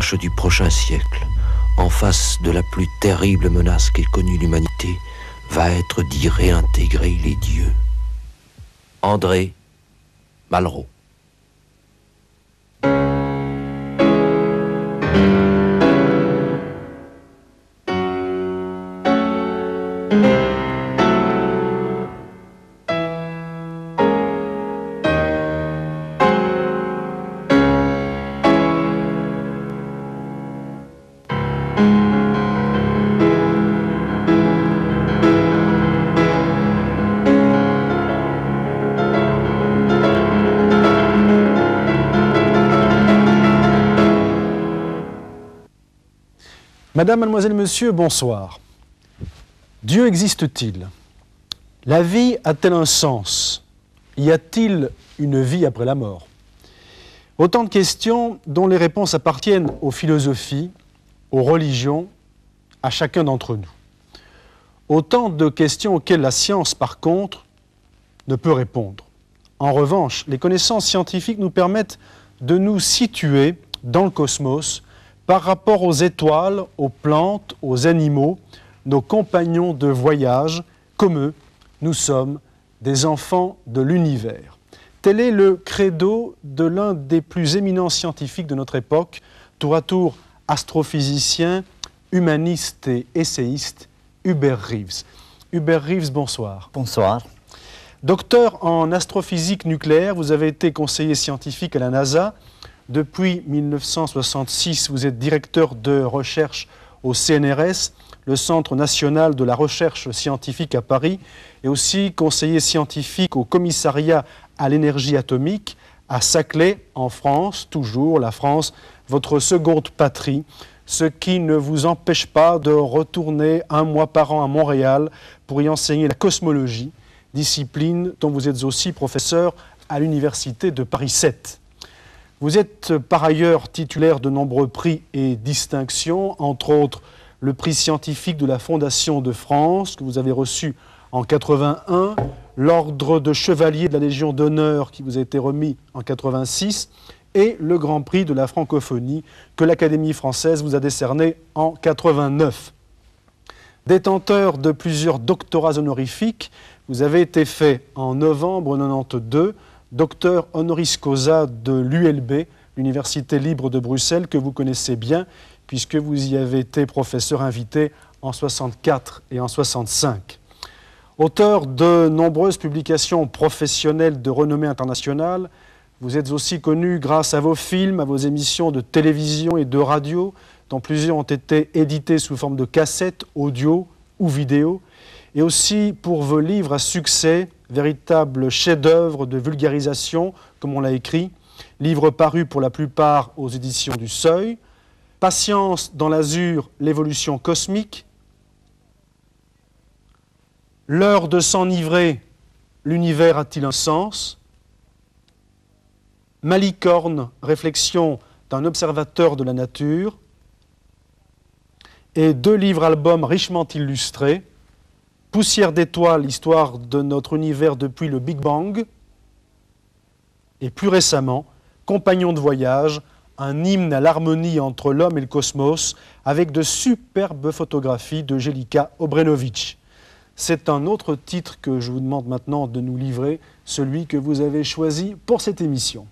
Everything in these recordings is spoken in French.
recherche du prochain siècle, en face de la plus terrible menace qu'ait connue l'humanité, va être d'y réintégrer les dieux. André Malraux. Madame, mademoiselle, monsieur, bonsoir. Dieu existe-t-il? La vie a-t-elle un sens? Y a-t-il une vie après la mort? Autant de questions dont les réponses appartiennent aux philosophies, aux religions, à chacun d'entre nous. Autant de questions auxquelles la science, par contre, ne peut répondre. En revanche, les connaissances scientifiques nous permettent de nous situer dans le cosmos par rapport aux étoiles, aux plantes, aux animaux, nos compagnons de voyage, comme eux, nous sommes des enfants de l'univers. Tel est le credo de l'un des plus éminents scientifiques de notre époque, tour à tour astrophysicien, humaniste et essayiste, Hubert Reeves. Hubert Reeves, bonsoir. Bonsoir. Docteur en astrophysique nucléaire, vous avez été conseiller scientifique à la NASA. Depuis 1966, vous êtes directeur de recherche au CNRS, le Centre national de la recherche scientifique à Paris, et aussi conseiller scientifique au commissariat à l'énergie atomique à Saclay, en France, toujours la France, votre seconde patrie, ce qui ne vous empêche pas de retourner un mois par an à Montréal pour y enseigner la cosmologie, discipline dont vous êtes aussi professeur à l'université de Paris 7. Vous êtes par ailleurs titulaire de nombreux prix et distinctions, entre autres le prix scientifique de la Fondation de France, que vous avez reçu en 81, l'ordre de chevalier de la Légion d'honneur qui vous a été remis en 86, et le Grand Prix de la francophonie que l'Académie française vous a décerné en 89. Détenteur de plusieurs doctorats honorifiques, vous avez été fait en novembre 92, docteur honoris causa de l'ULB, l'Université libre de Bruxelles, que vous connaissez bien, puisque vous y avez été professeur invité en 64 et en 65. Auteur de nombreuses publications professionnelles de renommée internationale, vous êtes aussi connu grâce à vos films, à vos émissions de télévision et de radio, dont plusieurs ont été édités sous forme de cassettes, audio ou vidéo, et aussi pour vos livres à succès, véritable chef-d'œuvre de vulgarisation, comme on l'a écrit, livres parus pour la plupart aux éditions du Seuil, Patience dans l'azur, l'évolution cosmique, L'heure de s'enivrer, l'univers a-t-il un sens, Malicorne, réflexion d'un observateur de la nature, et 2 livres-albums richement illustrés, Poussière d'étoiles, histoire de notre univers depuis le Big Bang, et plus récemment, Compagnons de voyage, un hymne à l'harmonie entre l'homme et le cosmos, avec de superbes photographies de Jelika Obrenović. C'est un autre titre que je vous demande maintenant de nous livrer, celui que vous avez choisi pour cette émission.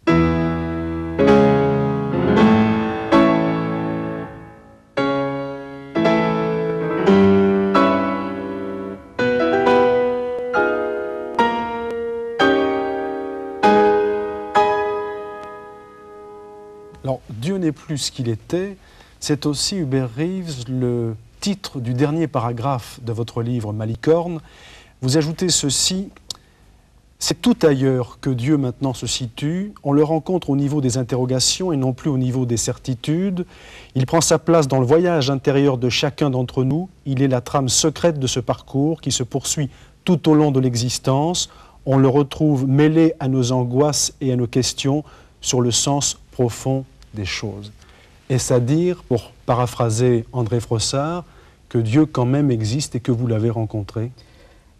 Alors, Dieu n'est plus ce qu'il était, c'est aussi, Hubert Reeves, le titre du dernier paragraphe de votre livre Malicorne. Vous ajoutez ceci: c'est tout ailleurs que Dieu maintenant se situe, on le rencontre au niveau des interrogations et non plus au niveau des certitudes. Il prend sa place dans le voyage intérieur de chacun d'entre nous, il est la trame secrète de ce parcours qui se poursuit tout au long de l'existence. On le retrouve mêlé à nos angoisses et à nos questions sur le sens profond des choses. Est-ce à dire, pour paraphraser André Frossard, que Dieu quand même existe et que vous l'avez rencontré?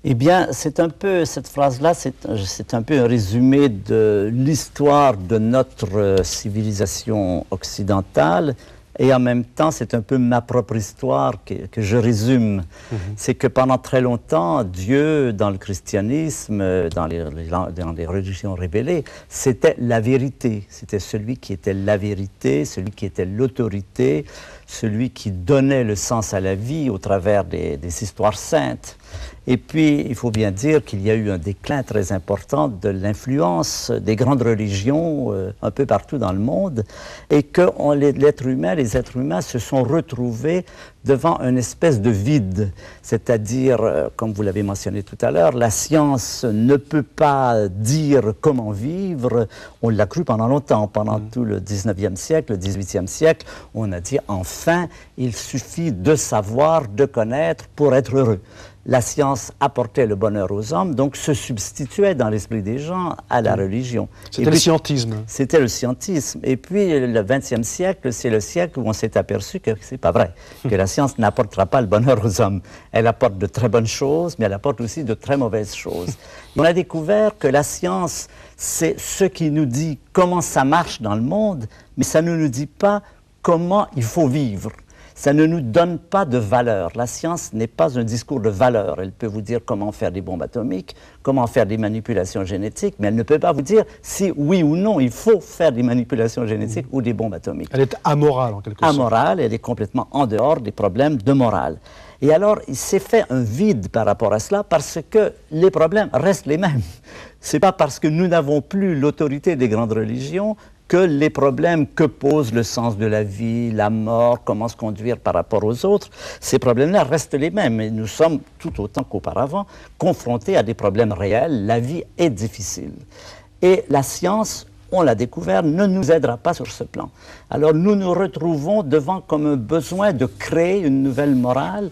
Eh bien, c'est un peu, cette phrase-là, c'est un peu un résumé de l'histoire de notre civilisation occidentale. Et en même temps, c'est un peu ma propre histoire que je résume. C'est que pendant très longtemps, Dieu, dans le christianisme, dans les religions révélées, c'était la vérité. C'était celui qui était la vérité, celui qui était l'autorité, celui qui donnait le sens à la vie au travers des histoires saintes. Et puis, il faut bien dire qu'il y a eu un déclin très important de l'influence des grandes religions un peu partout dans le monde et que les êtres humains se sont retrouvés devant une espèce de vide. C'est-à-dire, comme vous l'avez mentionné tout à l'heure, la science ne peut pas dire comment vivre. On l'a cru pendant longtemps, pendant tout le 19e siècle, le 18e siècle. On a dit, enfin, il suffit de savoir, de connaître pour être heureux. La science apportait le bonheur aux hommes, donc se substituait dans l'esprit des gens à la religion. C'était le scientisme. C'était le scientisme. Et puis, le XXe siècle, c'est le siècle où on s'est aperçu que c'est pas vrai, que la science n'apportera pas le bonheur aux hommes. Elle apporte de très bonnes choses, mais elle apporte aussi de très mauvaises choses. On a découvert que la science, c'est ce qui nous dit comment ça marche dans le monde, mais ça ne nous dit pas comment il faut vivre. Ça ne nous donne pas de valeur. La science n'est pas un discours de valeur. Elle peut vous dire comment faire des bombes atomiques, comment faire des manipulations génétiques, mais elle ne peut pas vous dire si oui ou non il faut faire des manipulations génétiques ou des bombes atomiques. Elle est amorale en quelque sorte. Amorale, elle est complètement en dehors des problèmes de morale. Et alors, il s'est fait un vide par rapport à cela parce que les problèmes restent les mêmes. Ce n'est pas parce que nous n'avons plus l'autorité des grandes religions que les problèmes que pose le sens de la vie, la mort, comment se conduire par rapport aux autres, ces problèmes-là restent les mêmes. Et nous sommes, tout autant qu'auparavant, confrontés à des problèmes réels. La vie est difficile. Et la science, on l'a découvert, ne nous aidera pas sur ce plan. Alors nous nous retrouvons devant comme un besoin de créer une nouvelle morale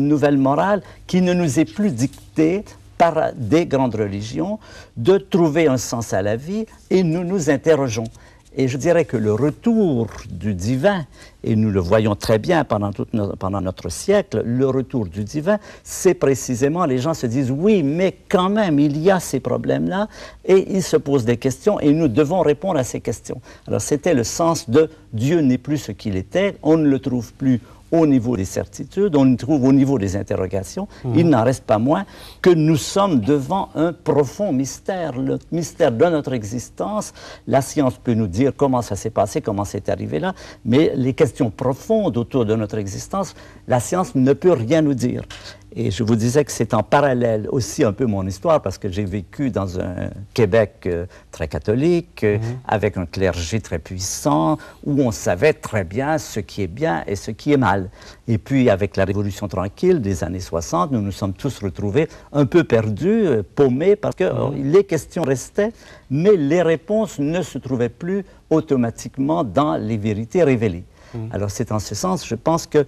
qui ne nous est plus dictée par des grandes religions, de trouver un sens à la vie, et nous nous interrogeons. Et je dirais que le retour du divin, et nous le voyons très bien pendant notre siècle, le retour du divin, c'est précisément, les gens se disent, oui, mais quand même, il y a ces problèmes-là, et ils se posent des questions, et nous devons répondre à ces questions. Alors c'était le sens de Dieu n'est plus ce qu'il était, on ne le trouve plus au niveau des certitudes, on le trouve au niveau des interrogations. Il n'en reste pas moins que nous sommes devant un profond mystère, le mystère de notre existence. La science peut nous dire comment ça s'est passé, comment c'est arrivé là, mais les questions profondes autour de notre existence, la science ne peut rien nous dire. Et je vous disais que c'est en parallèle aussi un peu mon histoire, parce que j'ai vécu dans un Québec très catholique, avec un clergé très puissant, où on savait très bien ce qui est bien et ce qui est mal. Et puis, avec la Révolution tranquille des années 60, nous nous sommes tous retrouvés un peu perdus, paumés, parce que les questions restaient, mais les réponses ne se trouvaient plus automatiquement dans les vérités révélées. Alors, c'est en ce sens, je pense que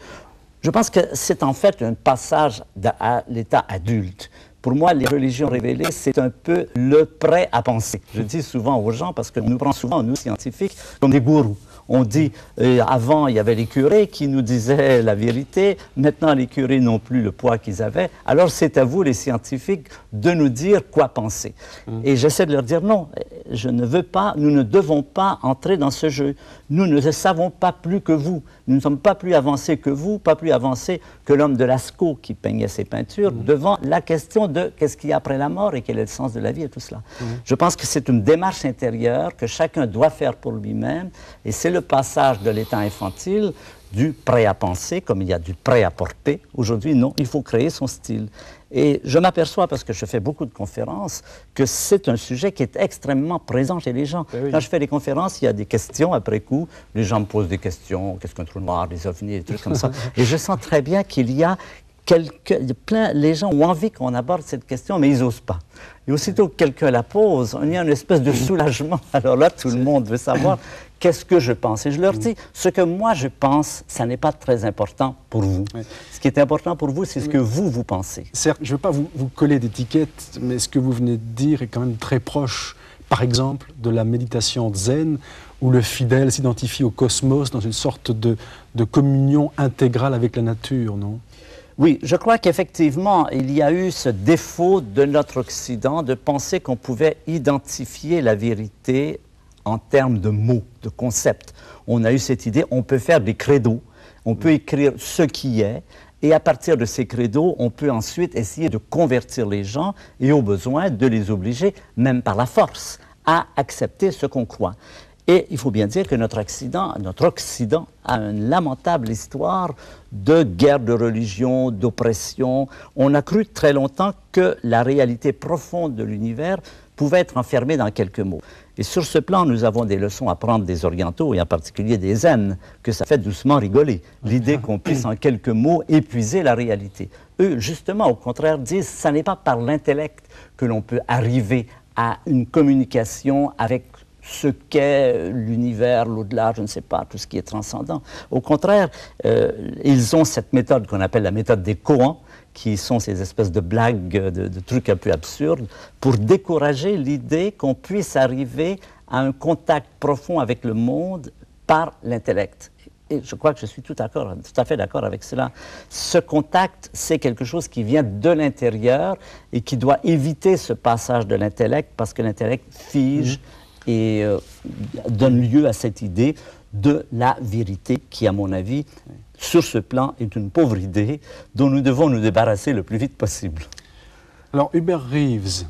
c'est en fait un passage à l'état adulte. Pour moi, les religions révélées, c'est un peu le prêt à penser. Je dis souvent aux gens, parce que nous prenons souvent, nous scientifiques, comme des gourous. On dit, avant, il y avait les curés qui nous disaient la vérité. Maintenant, les curés n'ont plus le poids qu'ils avaient. Alors, c'est à vous, les scientifiques, de nous dire quoi penser. Et j'essaie de leur dire, non, je ne veux pas, nous ne devons pas entrer dans ce jeu. Nous ne savons pas plus que vous. Nous ne sommes pas plus avancés que vous, pas plus avancés que l'homme de Lascaux qui peignait ses peintures devant la question de qu'est-ce qu'il y a après la mort et quel est le sens de la vie et tout cela. Je pense que c'est une démarche intérieure que chacun doit faire pour lui-même, et c'est le passage de l'état infantile du prêt à penser, comme il y a du prêt à porter. Aujourd'hui, non, il faut créer son style. Et je m'aperçois, parce que je fais beaucoup de conférences, que c'est un sujet qui est extrêmement présent chez les gens. Quand je fais des conférences, il y a des questions après coup. Les gens me posent des questions, qu'est-ce qu'un trou noir, des ovnis, des trucs comme ça. Et je sens très bien qu'il y a les gens ont envie qu'on aborde cette question, mais ils n'osent pas. Et aussitôt que quelqu'un la pose, il y a une espèce de soulagement. Alors là, tout le monde veut savoir qu'est-ce que je pense. Et je leur dis, ce que moi je pense, ça n'est pas très important pour vous. Ce qui est important pour vous, c'est ce que vous pensez. Certes, je ne veux pas vous coller d'étiquette, mais ce que vous venez de dire est quand même très proche, par exemple, de la méditation zen, où le fidèle s'identifie au cosmos dans une sorte de communion intégrale avec la nature, non ? Oui, je crois qu'effectivement, il y a eu ce défaut de notre Occident de penser qu'on pouvait identifier la vérité en termes de mots, de concepts. On a eu cette idée, on peut faire des credos, on peut écrire ce qui est, et à partir de ces credos, on peut ensuite essayer de convertir les gens et au besoin de les obliger, même par la force, à accepter ce qu'on croit. Et il faut bien dire que notre Occident a une lamentable histoire de guerre de religion, d'oppression. On a cru très longtemps que la réalité profonde de l'univers pouvait être enfermée dans quelques mots. Et sur ce plan, nous avons des leçons à prendre des orientaux, et en particulier des zen, que ça fait doucement rigoler. L'idée qu'on puisse en quelques mots épuiser la réalité. Eux, justement, au contraire, disent que ce n'est pas par l'intellect que l'on peut arriver à une communication avec ce qu'est l'univers, l'au-delà, je ne sais pas, tout ce qui est transcendant. Au contraire, ils ont cette méthode qu'on appelle la méthode des koans, qui sont ces espèces de blagues, de trucs un peu absurdes, pour décourager l'idée qu'on puisse arriver à un contact profond avec le monde par l'intellect. Et je crois que je suis tout à fait d'accord avec cela. Ce contact, c'est quelque chose qui vient de l'intérieur et qui doit éviter ce passage de l'intellect, parce que l'intellect fige et donne lieu à cette idée de la vérité qui, à mon avis, sur ce plan, est une pauvre idée dont nous devons nous débarrasser le plus vite possible. Alors, Hubert Reeves,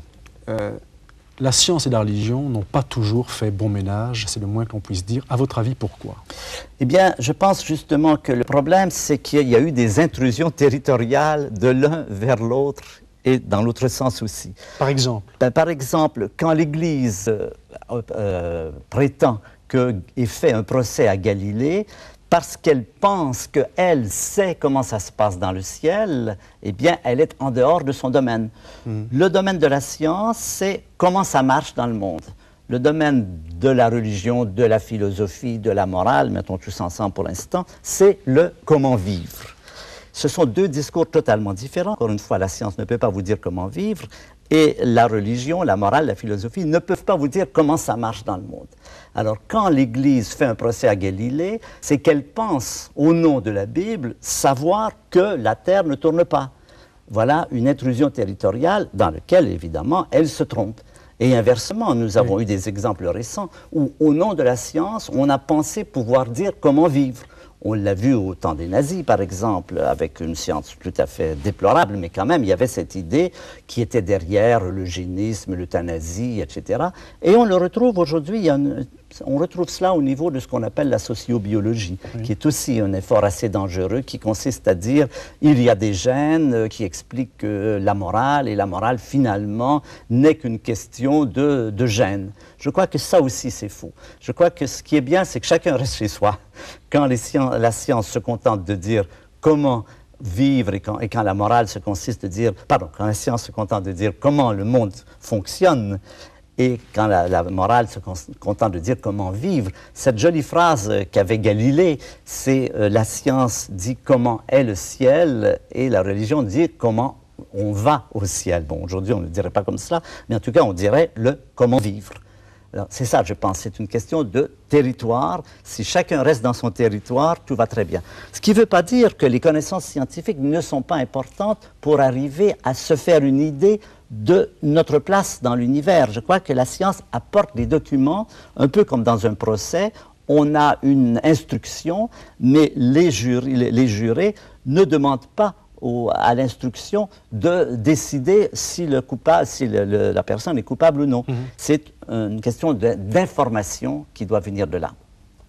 la science et la religion n'ont pas toujours fait bon ménage, c'est le moins qu'on puisse dire. À votre avis, pourquoi? Eh bien, je pense justement que le problème, c'est qu'il y a eu des intrusions territoriales de l'un vers l'autre et dans l'autre sens aussi. Par exemple? Par exemple, quand l'Église prétend et fait un procès à Galilée, parce qu'elle pense qu'elle sait comment ça se passe dans le ciel, eh bien, elle est en dehors de son domaine. Le domaine de la science, c'est comment ça marche dans le monde. Le domaine de la religion, de la philosophie, de la morale, mettons tous ensemble pour l'instant, c'est le comment vivre. Ce sont deux discours totalement différents. Encore une fois, la science ne peut pas vous dire comment vivre, et la religion, la morale, la philosophie ne peuvent pas vous dire comment ça marche dans le monde. Alors, quand l'Église fait un procès à Galilée, c'est qu'elle pense, au nom de la Bible, savoir que la Terre ne tourne pas. Voilà une intrusion territoriale dans laquelle, évidemment, elle se trompe. Et inversement, nous avons eu des exemples récents où, au nom de la science, on a pensé pouvoir dire comment vivre. On l'a vu au temps des nazis, par exemple, avec une science tout à fait déplorable, mais quand même, il y avait cette idée qui était derrière l'eugénisme, l'euthanasie, etc. Et on le retrouve aujourd'hui, on retrouve cela au niveau de ce qu'on appelle la sociobiologie, qui est aussi un effort assez dangereux, qui consiste à dire il y a des gènes qui expliquent que la morale, et la morale, finalement, n'est qu'une question de gènes. Je crois que ça aussi, c'est faux. Je crois que ce qui est bien, c'est que chacun reste chez soi. Quand la science se contente de dire comment vivre et quand la morale se consiste de dire, quand la science se contente de dire comment le monde fonctionne, et quand la morale se contente de dire comment vivre, cette jolie phrase qu'avait Galilée, c'est la science dit comment est le ciel et la religion dit comment on va au ciel. Bon, aujourd'hui, on ne le dirait pas comme cela, mais en tout cas, on dirait le comment vivre. C'est ça, je pense, c'est une question de territoire. Si chacun reste dans son territoire, tout va très bien. Ce qui ne veut pas dire que les connaissances scientifiques ne sont pas importantes pour arriver à se faire une idée de notre place dans l'univers. Je crois que la science apporte des documents, un peu comme dans un procès. On a une instruction, mais les jurés ne demandent pas à l'instruction de décider si la personne est coupable ou non. C'est une question d'information qui doit venir de là.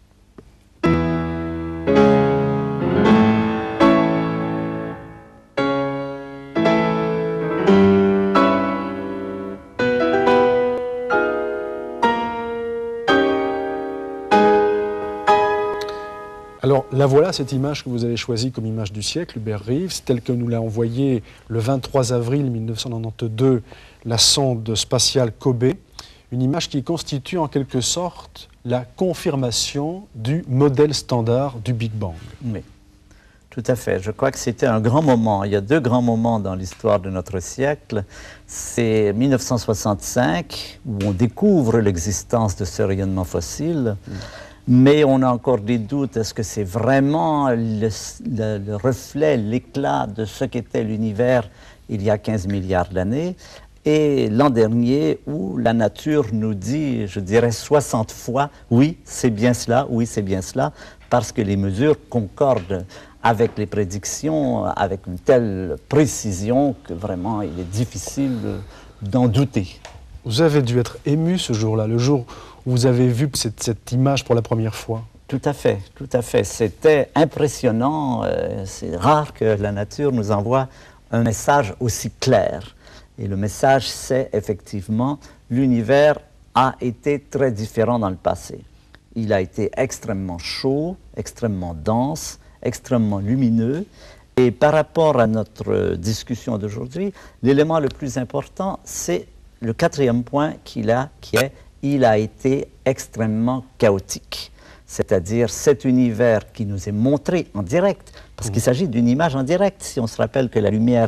Alors, la voilà, cette image que vous avez choisie comme image du siècle, Hubert Reeves, telle que nous l'a envoyée le 23 avril 1992 la sonde spatiale Kobe, une image qui constitue en quelque sorte la confirmation du modèle standard du Big Bang. Oui, tout à fait. Je crois que c'était un grand moment. Il y a deux grands moments dans l'histoire de notre siècle. C'est 1965, où on découvre l'existence de ce rayonnement fossile. Mais on a encore des doutes. Est-ce que c'est vraiment le reflet, l'éclat de ce qu'était l'univers il y a 15 milliards d'années? Et l'an dernier, où la nature nous dit, je dirais 60 fois, oui, c'est bien cela, oui, c'est bien cela, parce que les mesures concordent avec les prédictions, avec une telle précision que vraiment il est difficile d'en douter. Vous avez dû être ému ce jour-là, le jour où vous avez vu cette image pour la première fois. Tout à fait, tout à fait. C'était impressionnant. C'est rare que la nature nous envoie un message aussi clair. Et le message, c'est effectivement, l'univers a été très différent dans le passé. Il a été extrêmement chaud, extrêmement dense, extrêmement lumineux. Et par rapport à notre discussion d'aujourd'hui, l'élément le plus important, c'est le quatrième point il a été extrêmement chaotique. C'est-à-dire cet univers qui nous est montré en direct, parce qu'il s'agit d'une image en direct. Si on se rappelle que la lumière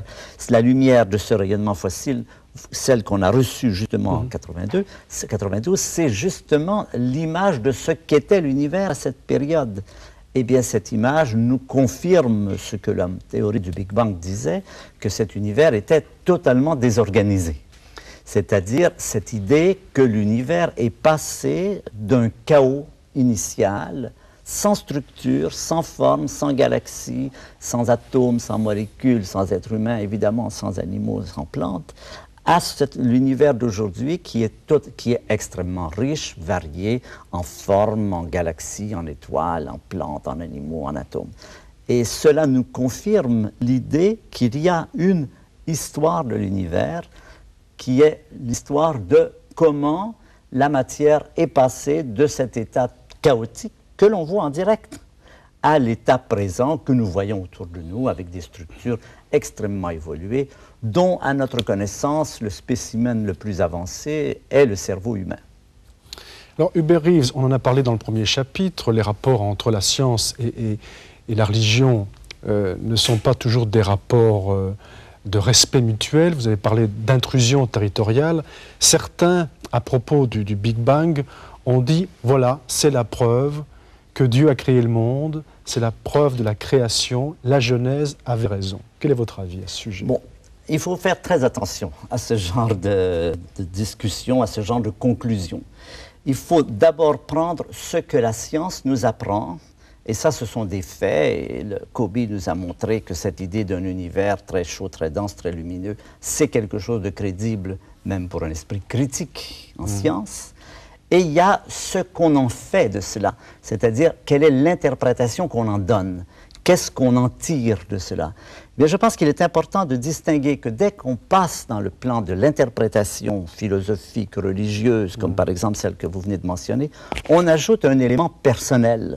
de ce rayonnement fossile, celle qu'on a reçue justement en 92, c'est justement l'image de ce qu'était l'univers à cette période. Eh bien, cette image nous confirme ce que la théorie du Big Bang disait, que cet univers était totalement désorganisé. C'est-à-dire cette idée que l'univers est passé d'un chaos initial, sans structure, sans forme, sans galaxie, sans atomes, sans molécules, sans êtres humains, évidemment, sans animaux, sans plantes, à l'univers d'aujourd'hui qui est extrêmement riche, varié, en forme, en galaxies, en étoiles, en plantes, en animaux, en atomes. Et cela nous confirme l'idée qu'il y a une histoire de l'univers qui est l'histoire de comment la matière est passée de cet état chaotique que l'on voit en direct à l'état présent que nous voyons autour de nous avec des structures extrêmement évoluées dont, à notre connaissance, le spécimen le plus avancé est le cerveau humain. Alors Hubert Reeves, on en a parlé dans le premier chapitre, les rapports entre la science et la religion ne sont pas toujours des rapports de respect mutuel. Vous avez parlé d'intrusion territoriale. Certains, à propos du Big Bang, ont dit, voilà, c'est la preuve que Dieu a créé le monde, c'est la preuve de la création, la Genèse avait raison. Quel est votre avis à ce sujet? Bon, il faut faire très attention à ce genre de discussion, à ce genre de conclusion. Il faut d'abord prendre ce que la science nous apprend, et ça, ce sont des faits, et Kobe nous a montré que cette idée d'un univers très chaud, très dense, très lumineux, c'est quelque chose de crédible, même pour un esprit critique en science. Et il y a ce qu'on en fait de cela, c'est-à-dire quelle est l'interprétation qu'on en donne, qu'est-ce qu'on en tire de cela. Bien, je pense qu'il est important de distinguer que dès qu'on passe dans le plan de l'interprétation philosophique, religieuse, comme par exemple celle que vous venez de mentionner, on ajoute un élément personnel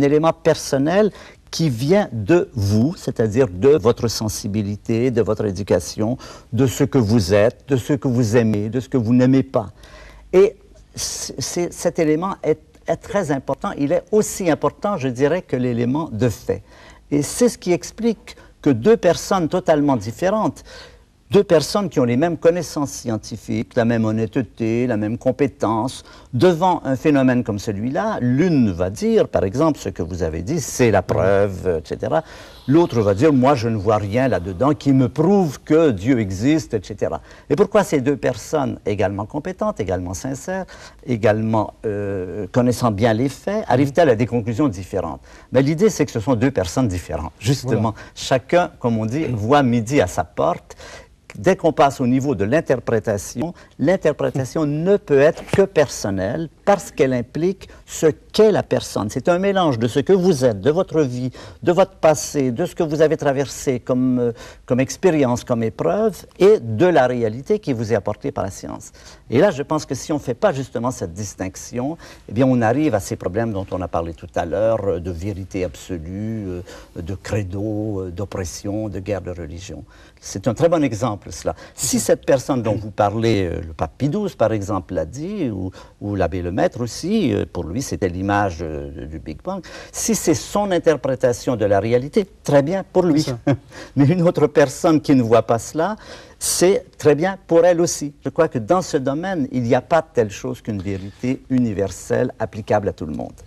qui vient de vous, c'est-à-dire de votre sensibilité, de votre éducation, de ce que vous êtes, de ce que vous aimez, de ce que vous n'aimez pas. Et cet élément est très important. Il est aussi important, je dirais, que l'élément de fait. Et c'est ce qui explique que deux personnes totalement différentes, deux personnes qui ont les mêmes connaissances scientifiques, la même honnêteté, la même compétence, devant un phénomène comme celui-là, l'une va dire, par exemple, ce que vous avez dit, c'est la preuve, etc. L'autre va dire, moi, je ne vois rien là-dedans qui me prouve que Dieu existe, etc. Et pourquoi ces deux personnes, également compétentes, également sincères, également connaissant bien les faits, arrivent-elles à des conclusions différentes? Mais l'idée, c'est que ce sont deux personnes différentes. Justement, voilà. Chacun, comme on dit, voit midi à sa porte. Dès qu'on passe au niveau de l'interprétation, l'interprétation ne peut être que personnelle parce qu'elle implique ce qu'est la personne. C'est un mélange de ce que vous êtes, de votre vie, de votre passé, de ce que vous avez traversé comme expérience, comme épreuve, et de la réalité qui vous est apportée par la science. Et là, je pense que si on ne fait pas justement cette distinction, eh bien, on arrive à ces problèmes dont on a parlé tout à l'heure, de vérité absolue, de credo, d'oppression, de guerre de religion. C'est un très bon exemple, cela. Si cette personne dont vous parlez, le pape Pie XII, par exemple, l'a dit, ou l'abbé Lemaître aussi, pour lui, c'était l'image du Big Bang, si c'est son interprétation de la réalité, très bien pour lui. Mais une autre personne qui ne voit pas cela, c'est très bien pour elle aussi. Je crois que dans ce domaine, il n'y a pas telle chose qu'une vérité universelle applicable à tout le monde.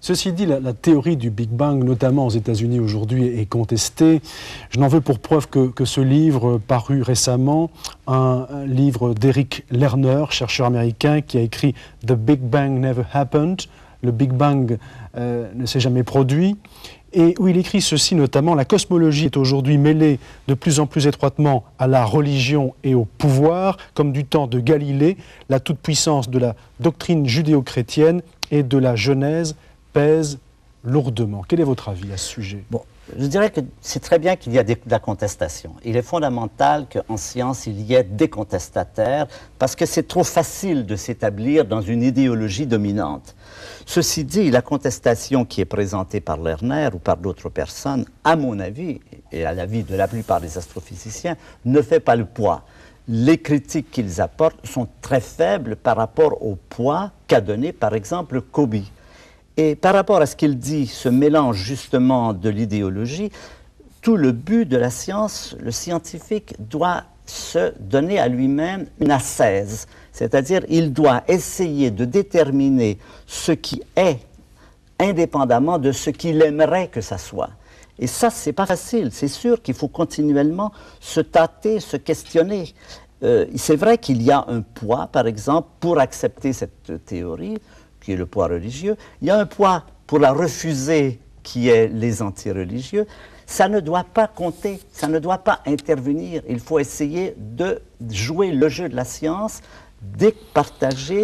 Ceci dit, la théorie du Big Bang, notamment aux États-Unis aujourd'hui, est contestée. Je n'en veux pour preuve que ce livre paru récemment, un livre d'Eric Lerner, chercheur américain, qui a écrit « The Big Bang Never Happened », le Big Bang ne s'est jamais produit, et où il écrit ceci notamment: la cosmologie est aujourd'hui mêlée de plus en plus étroitement à la religion et au pouvoir, comme du temps de Galilée, la toute-puissance de la doctrine judéo-chrétienne et de la Genèse pèse lourdement. Quel est votre avis à ce sujet? Bon, je dirais que c'est très bien qu'il y ait de la contestation. Il est fondamental qu'en science, il y ait des contestataires, parce que c'est trop facile de s'établir dans une idéologie dominante. Ceci dit, la contestation qui est présentée par Lerner ou par d'autres personnes, à mon avis, et à l'avis de la plupart des astrophysiciens, ne fait pas le poids. Les critiques qu'ils apportent sont très faibles par rapport au poids qu'a donné, par exemple, Kobe. Et par rapport à ce qu'il dit, ce mélange justement de l'idéologie, tout le but de la science, le scientifique doit se donner à lui-même une ascèse, c'est-à-dire il doit essayer de déterminer ce qui est indépendamment de ce qu'il aimerait que ça soit. Et ça, c'est pas facile. C'est sûr qu'il faut continuellement se tâter, se questionner. C'est vrai qu'il y a un poids, par exemple, pour accepter cette théorie, qui est le poids religieux. Il y a un poids pour la refuser, qui est les anti-religieux. Ça ne doit pas compter, ça ne doit pas intervenir. Il faut essayer de jouer le jeu de la science, départager,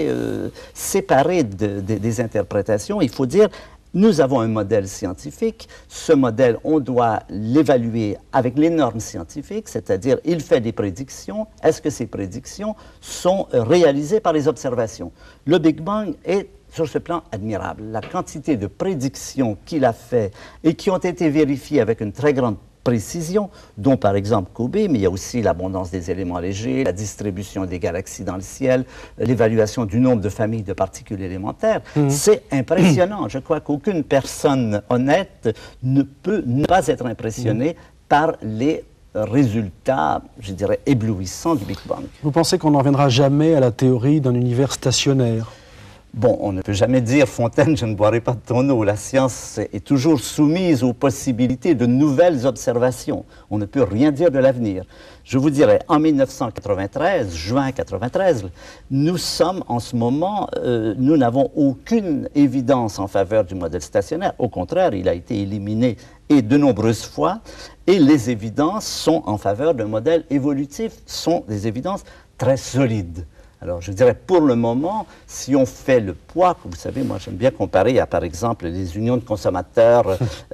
séparer des interprétations. Il faut dire, nous avons un modèle scientifique. Ce modèle, on doit l'évaluer avec les normes scientifiques, c'est-à-dire, il fait des prédictions. Est-ce que ces prédictions sont réalisées par les observations? Le Big Bang est, sur ce plan, admirable. La quantité de prédictions qu'il a fait et qui ont été vérifiées avec une très grande précision, dont par exemple Kobe, mais il y a aussi l'abondance des éléments légers, la distribution des galaxies dans le ciel, l'évaluation du nombre de familles de particules élémentaires. C'est impressionnant. Je crois qu'aucune personne honnête ne peut ne pas être impressionnée par les résultats, je dirais, éblouissants du Big Bang. Vous pensez qu'on n'en reviendra jamais à la théorie d'un univers stationnaire? Bon, on ne peut jamais dire, Fontaine, je ne boirai pas de ton eau. La science est toujours soumise aux possibilités de nouvelles observations. On ne peut rien dire de l'avenir. Je vous dirais, en 1993, juin 1993, nous sommes en ce moment, nous n'avons aucune évidence en faveur du modèle stationnaire. Au contraire, il a été éliminé et de nombreuses fois. Et les évidences sont en faveur d'un modèle évolutif, sont des évidences très solides. Alors, je dirais, pour le moment, si on fait le poids, vous savez, moi, j'aime bien comparer à, par exemple, les unions de consommateurs,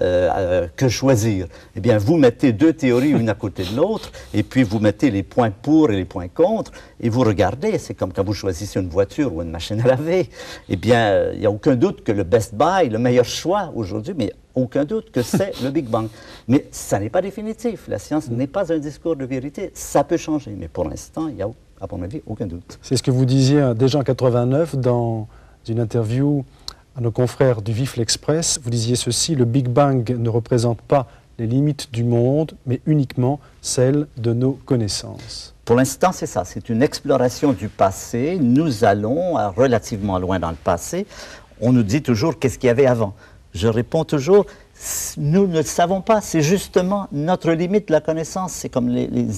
que choisir. Eh bien, vous mettez deux théories une à côté de l'autre, et puis vous mettez les points pour et les points contre, et vous regardez, c'est comme quand vous choisissez une voiture ou une machine à laver. Eh bien, il n'y a aucun doute que le best buy, le meilleur choix aujourd'hui, mais aucun doute que c'est le Big Bang. Mais ça n'est pas définitif. La science n'est pas un discours de vérité. Ça peut changer, mais pour l'instant, il y a, à mon avis, aucun doute. C'est ce que vous disiez déjà en 89 dans une interview à nos confrères du Vif l'Express. Vous disiez ceci: le Big Bang ne représente pas les limites du monde, mais uniquement celles de nos connaissances. Pour l'instant, c'est ça. C'est une exploration du passé. Nous allons relativement loin dans le passé. On nous dit toujours qu'est-ce qu'il y avait avant. Je réponds toujours, nous ne le savons pas, c'est justement notre limite de la connaissance. C'est comme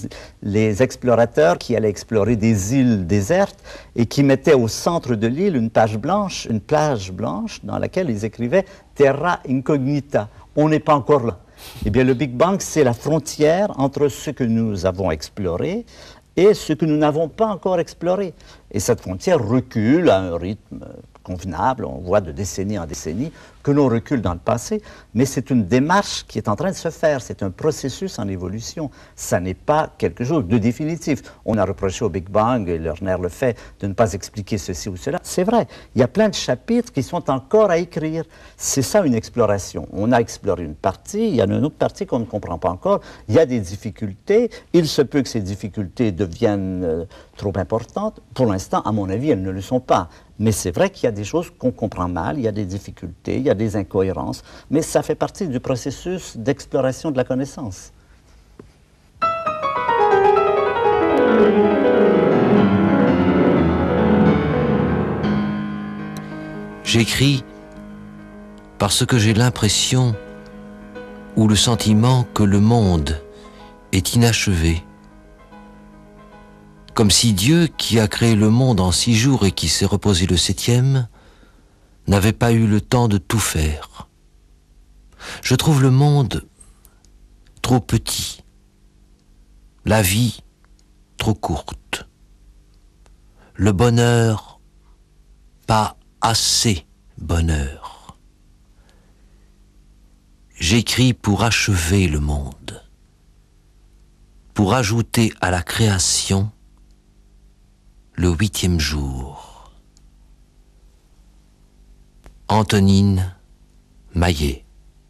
les explorateurs qui allaient explorer des îles désertes et qui mettaient au centre de l'île une plage blanche dans laquelle ils écrivaient « Terra incognita ». On n'est pas encore là. Eh bien, le Big Bang, c'est la frontière entre ce que nous avons exploré et ce que nous n'avons pas encore exploré. Et cette frontière recule à un rythme convenable, on voit de décennie en décennie que l'on recule dans le passé, mais c'est une démarche qui est en train de se faire, c'est un processus en évolution, ça n'est pas quelque chose de définitif. On a reproché au Big Bang, et Lerner le fait, de ne pas expliquer ceci ou cela. C'est vrai, il y a plein de chapitres qui sont encore à écrire. C'est ça une exploration. On a exploré une partie, il y a une autre partie qu'on ne comprend pas encore, il y a des difficultés, il se peut que ces difficultés deviennent trop importantes. Pour l'instant, à mon avis, elles ne le sont pas. Mais c'est vrai qu'il y a des choses qu'on comprend mal, il y a des difficultés, il y a des incohérences, mais ça fait partie du processus d'exploration de la connaissance. J'écris parce que j'ai l'impression ou le sentiment que le monde est inachevé. Comme si Dieu, qui a créé le monde en 6 jours et qui s'est reposé le 7e, n'avait pas eu le temps de tout faire. Je trouve le monde trop petit, la vie trop courte, le bonheur pas assez bonheur. J'écris pour achever le monde, pour ajouter à la création le 8e jour. Antonine Maillet.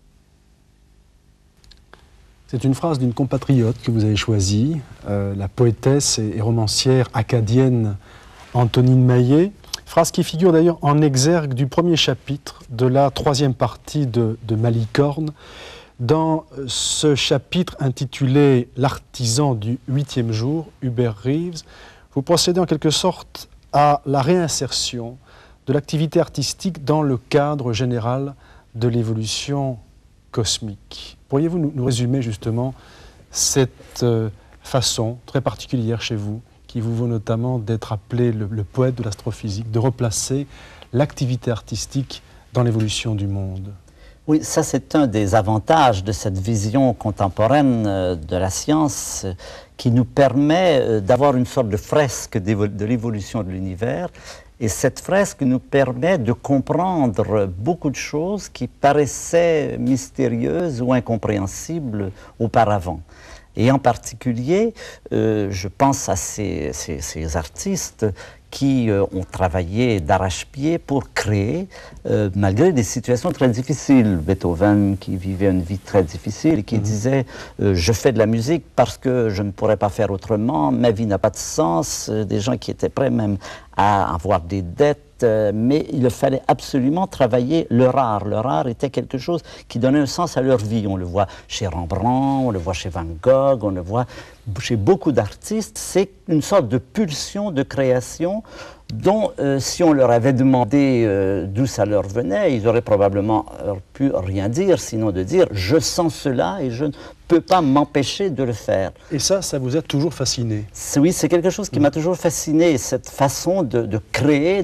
C'est une phrase d'une compatriote que vous avez choisie, la poétesse et romancière acadienne Antonine Maillet. Phrase qui figure d'ailleurs en exergue du premier chapitre de la 3e partie de Malicorne. Dans ce chapitre intitulé « L'artisan du 8e jour », Hubert Reeves, vous procédez en quelque sorte à la réinsertion de l'activité artistique dans le cadre général de l'évolution cosmique. Pourriez-vous nous résumer justement cette façon très particulière chez vous, qui vous vaut notamment d'être appelé le poète de l'astrophysique, de replacer l'activité artistique dans l'évolution du monde? Oui, ça c'est un des avantages de cette vision contemporaine de la science qui nous permet d'avoir une sorte de fresque de l'évolution de l'univers. Et cette fresque nous permet de comprendre beaucoup de choses qui paraissaient mystérieuses ou incompréhensibles auparavant. Et en particulier, je pense à ces artistes qui ont travaillé d'arrache-pied pour créer, malgré des situations très difficiles. Beethoven, qui vivait une vie très difficile et qui disait « Je fais de la musique parce que je ne pourrais pas faire autrement, ma vie n'a pas de sens », des gens qui étaient prêts même à avoir des dettes, mais il fallait absolument travailler le rare. Le rare était quelque chose qui donnait un sens à leur vie. On le voit chez Rembrandt, on le voit chez Van Gogh, on le voit chez beaucoup d'artistes. C'est une sorte de pulsion de création dont, si on leur avait demandé d'où ça leur venait, ils auraient probablement pu rien dire, sinon de dire « je sens cela et je ne peux pas m'empêcher de le faire ». Et ça vous a toujours fasciné? Oui, c'est quelque chose qui m'a toujours fasciné, cette façon de créer,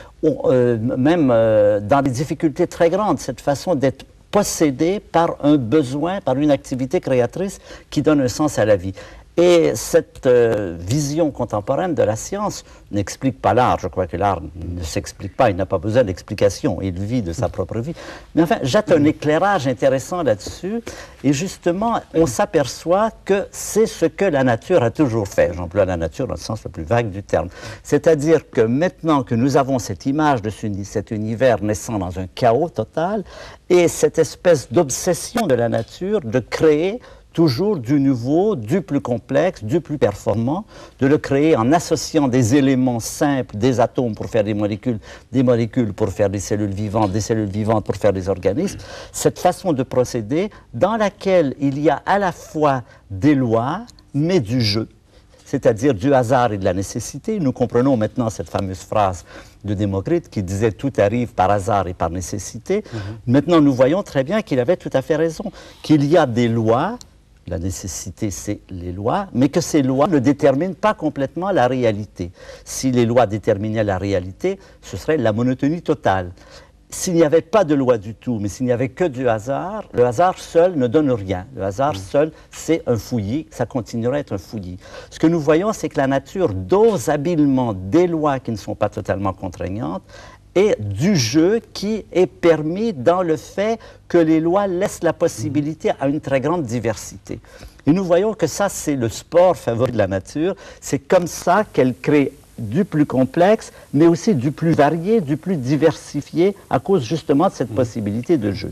même dans des difficultés très grandes, cette façon d'être possédé par un besoin, par une activité créatrice qui donne un sens à la vie. Et cette vision contemporaine de la science n'explique pas l'art. Je crois que l'art ne s'explique pas, il n'a pas besoin d'explication, il vit de sa propre vie. Mais enfin, jette un éclairage intéressant là-dessus, et justement, on s'aperçoit que c'est ce que la nature a toujours fait. J'emploie la nature dans le sens le plus vague du terme. C'est-à-dire que maintenant que nous avons cette image de cet univers naissant dans un chaos total, et cette espèce d'obsession de la nature de créer toujours du nouveau, du plus complexe, du plus performant, de le créer en associant des éléments simples, des atomes pour faire des molécules pour faire des cellules vivantes pour faire des organismes. Cette façon de procéder dans laquelle il y a à la fois des lois, mais du jeu, c'est-à-dire du hasard et de la nécessité. Nous comprenons maintenant cette fameuse phrase de Démocrite qui disait « tout arrive par hasard et par nécessité ». Maintenant, nous voyons très bien qu'il avait tout à fait raison, qu'il y a des lois. La nécessité, c'est les lois, mais que ces lois ne déterminent pas complètement la réalité. Si les lois déterminaient la réalité, ce serait la monotonie totale. S'il n'y avait pas de loi du tout, mais s'il n'y avait que du hasard, le hasard seul ne donne rien. Le hasard seul, c'est un fouillis, ça continuerait à être un fouillis. Ce que nous voyons, c'est que la nature dose habilement des lois qui ne sont pas totalement contraignantes, et du jeu qui est permis dans le fait que les lois laissent la possibilité à une très grande diversité. Et nous voyons que ça, c'est le sport favori de la nature. C'est comme ça qu'elle crée du plus complexe, mais aussi du plus varié, du plus diversifié, à cause justement de cette possibilité de jeu.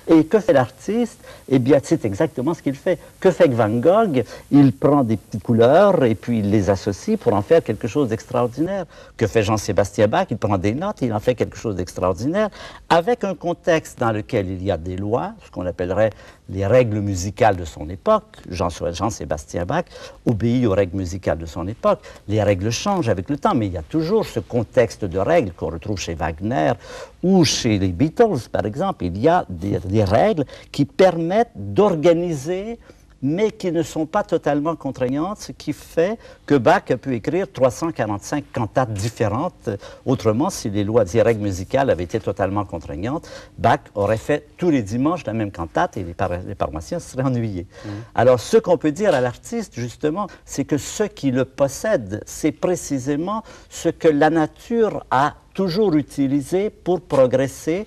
Et que fait l'artiste? Eh bien, c'est exactement ce qu'il fait. Que fait Van Gogh? Il prend des petites couleurs et puis il les associe pour en faire quelque chose d'extraordinaire. Que fait Jean-Sébastien Bach? Il prend des notes, il en fait quelque chose d'extraordinaire, avec un contexte dans lequel il y a des lois, ce qu'on appellerait les règles musicales de son époque. Jean-Sébastien Bach obéit aux règles musicales de son époque. Les règles changent avec le temps, mais il y a toujours ce contexte de règles qu'on retrouve chez Wagner ou chez les Beatles, par exemple. Il y a des règles qui permettent d'organiser, mais qui ne sont pas totalement contraignantes, ce qui fait que Bach a pu écrire 345 cantates différentes. Autrement, si les lois des règles musicales avaient été totalement contraignantes, Bach aurait fait tous les dimanches la même cantate et les paroissiens se seraient ennuyés. Alors, ce qu'on peut dire à l'artiste, justement, c'est que ce qui le possède, c'est précisément ce que la nature a toujours utilisé pour progresser,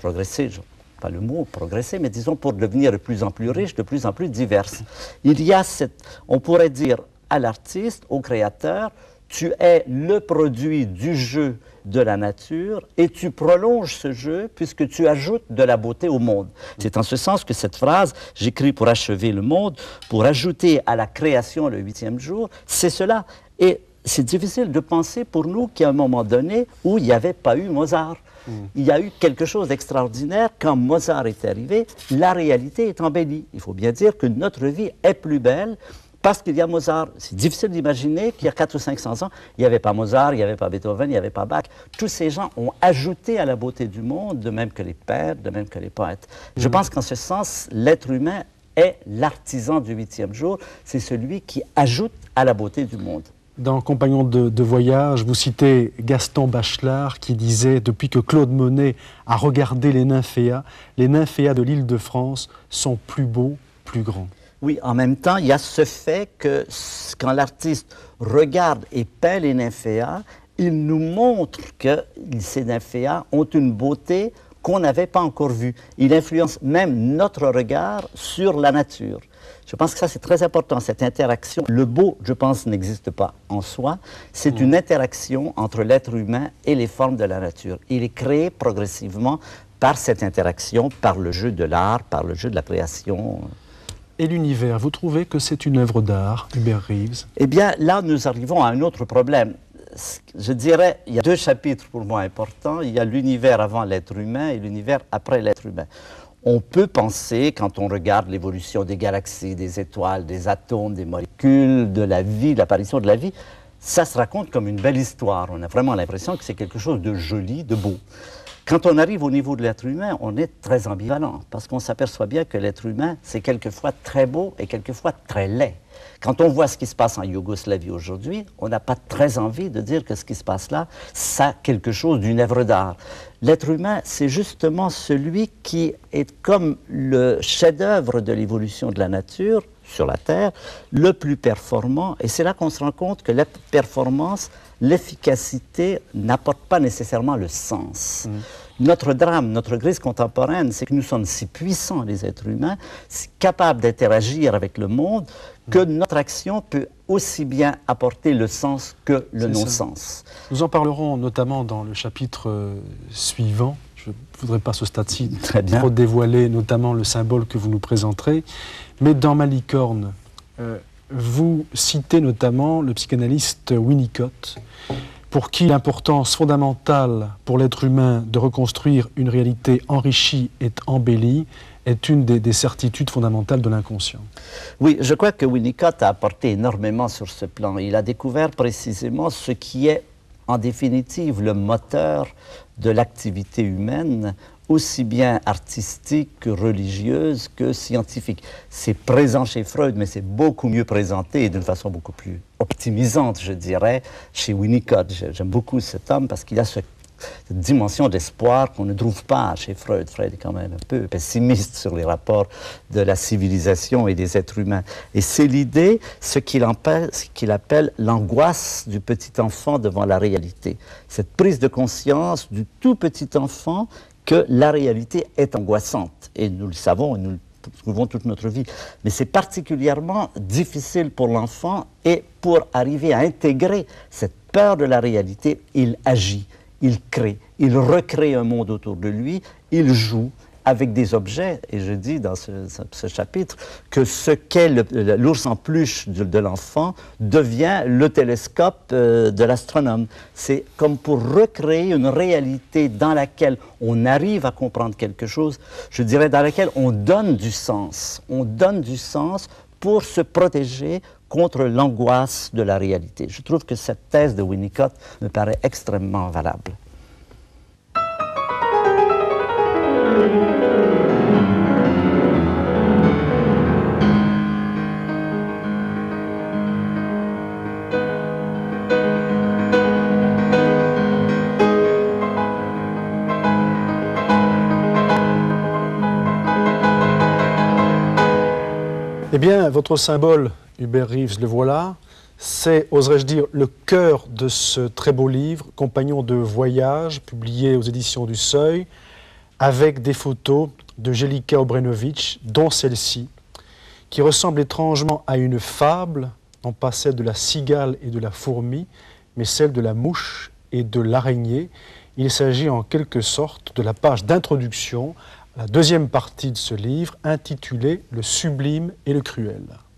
pas le mot progresser, mais disons pour devenir de plus en plus riche, de plus en plus diverse. Il y a on pourrait dire à l'artiste, au créateur, tu es le produit du jeu de la nature et tu prolonges ce jeu puisque tu ajoutes de la beauté au monde. C'est en ce sens que cette phrase, j'écris pour achever le monde, pour ajouter à la création le 8e jour, c'est cela. Et c'est difficile de penser pour nous qu'à un moment donné où il n'y avait pas eu Mozart. Il y a eu quelque chose d'extraordinaire quand Mozart est arrivé, la réalité est embellie. Il faut bien dire que notre vie est plus belle parce qu'il y a Mozart. C'est difficile d'imaginer qu'il y a 400 ou 500 ans, il n'y avait pas Mozart, il n'y avait pas Beethoven, il n'y avait pas Bach. Tous ces gens ont ajouté à la beauté du monde, de même que les peintres, de même que les poètes. Je pense qu'en ce sens, l'être humain est l'artisan du 8e jour. C'est celui qui ajoute à la beauté du monde. Dans Compagnons de voyage, vous citez Gaston Bachelard qui disait « Depuis que Claude Monet a regardé les nymphéas de l'Île-de-France sont plus beaux, plus grands. » Oui, en même temps, il y a ce fait que quand l'artiste regarde et peint les nymphéas, il nous montre que ces nymphéas ont une beauté qu'on n'avait pas encore vue. Il influence même notre regard sur la nature. Je pense que ça, c'est très important, cette interaction. Le beau, je pense, n'existe pas en soi. C'est une interaction entre l'être humain et les formes de la nature. Il est créé progressivement par cette interaction, par le jeu de l'art, par le jeu de la création. Et l'univers, vous trouvez que c'est une œuvre d'art, Hubert Reeves? Eh bien, là, nous arrivons à un autre problème. Je dirais, il y a deux chapitres pour moi importants. Il y a l'univers avant l'être humain et l'univers après l'être humain. On peut penser, quand on regarde l'évolution des galaxies, des étoiles, des atomes, des molécules, de la vie, de l'apparition de la vie, ça se raconte comme une belle histoire. On a vraiment l'impression que c'est quelque chose de joli, de beau. Quand on arrive au niveau de l'être humain, on est très ambivalent, parce qu'on s'aperçoit bien que l'être humain, c'est quelquefois très beau et quelquefois très laid. Quand on voit ce qui se passe en Yougoslavie aujourd'hui, on n'a pas très envie de dire que ce qui se passe là, ça a quelque chose d'une œuvre d'art. L'être humain, c'est justement celui qui est comme le chef-d'œuvre de l'évolution de la nature sur la Terre, le plus performant. Et c'est là qu'on se rend compte que la performance, l'efficacité n'apporte pas nécessairement le sens. Notre drame, notre crise contemporaine, c'est que nous sommes si puissants, les êtres humains, si capables d'interagir avec le monde, que notre action peut aussi bien apporter le sens que le non-sens. Nous en parlerons notamment dans le chapitre suivant. Je ne voudrais pas, ce stade-ci, trop dévoiler notamment le symbole que vous nous présenterez. Mais dans Malicorne, vous citez notamment le psychanalyste Winnicott, pour qui l'importance fondamentale pour l'être humain de reconstruire une réalité enrichie et embellie est une des certitudes fondamentales de l'inconscient. Oui, je crois que Winnicott a apporté énormément sur ce plan. Il a découvert précisément ce qui est, en définitive, le moteur de l'activité humaine, aussi bien artistique que religieuse que scientifique. C'est présent chez Freud, mais c'est beaucoup mieux présenté et d'une façon beaucoup plus optimisante, je dirais, chez Winnicott. J'aime beaucoup cet homme parce qu'il a cette dimension d'espoir qu'on ne trouve pas chez Freud. Freud est quand même un peu pessimiste sur les rapports de la civilisation et des êtres humains. Et c'est l'idée, ce qu'il appelle l'angoisse du petit enfant devant la réalité. Cette prise de conscience du tout petit enfant que la réalité est angoissante. Et nous le savons, et nous le trouvons toute notre vie. Mais c'est particulièrement difficile pour l'enfant, et pour arriver à intégrer cette peur de la réalité, il agit, il crée, il recrée un monde autour de lui, il joue, avec des objets, et je dis dans ce chapitre que ce qu'est l'ours en peluche de l'enfant devient le télescope de l'astronome. C'est comme pour recréer une réalité dans laquelle on arrive à comprendre quelque chose, je dirais dans laquelle on donne du sens. On donne du sens pour se protéger contre l'angoisse de la réalité. Je trouve que cette thèse de Winnicott me paraît extrêmement valable. Eh bien, votre symbole, Hubert Reeves, le voilà, c'est, oserais-je dire, le cœur de ce très beau livre, Compagnons de voyage, publié aux éditions du Seuil, avec des photos de Jelika Obrenović, dont celle-ci, qui ressemble étrangement à une fable, non pas celle de la cigale et de la fourmi, mais celle de la mouche et de l'araignée. Il s'agit en quelque sorte de la page d'introduction à la deuxième partie de ce livre, intitulée « Le sublime et le cruel ».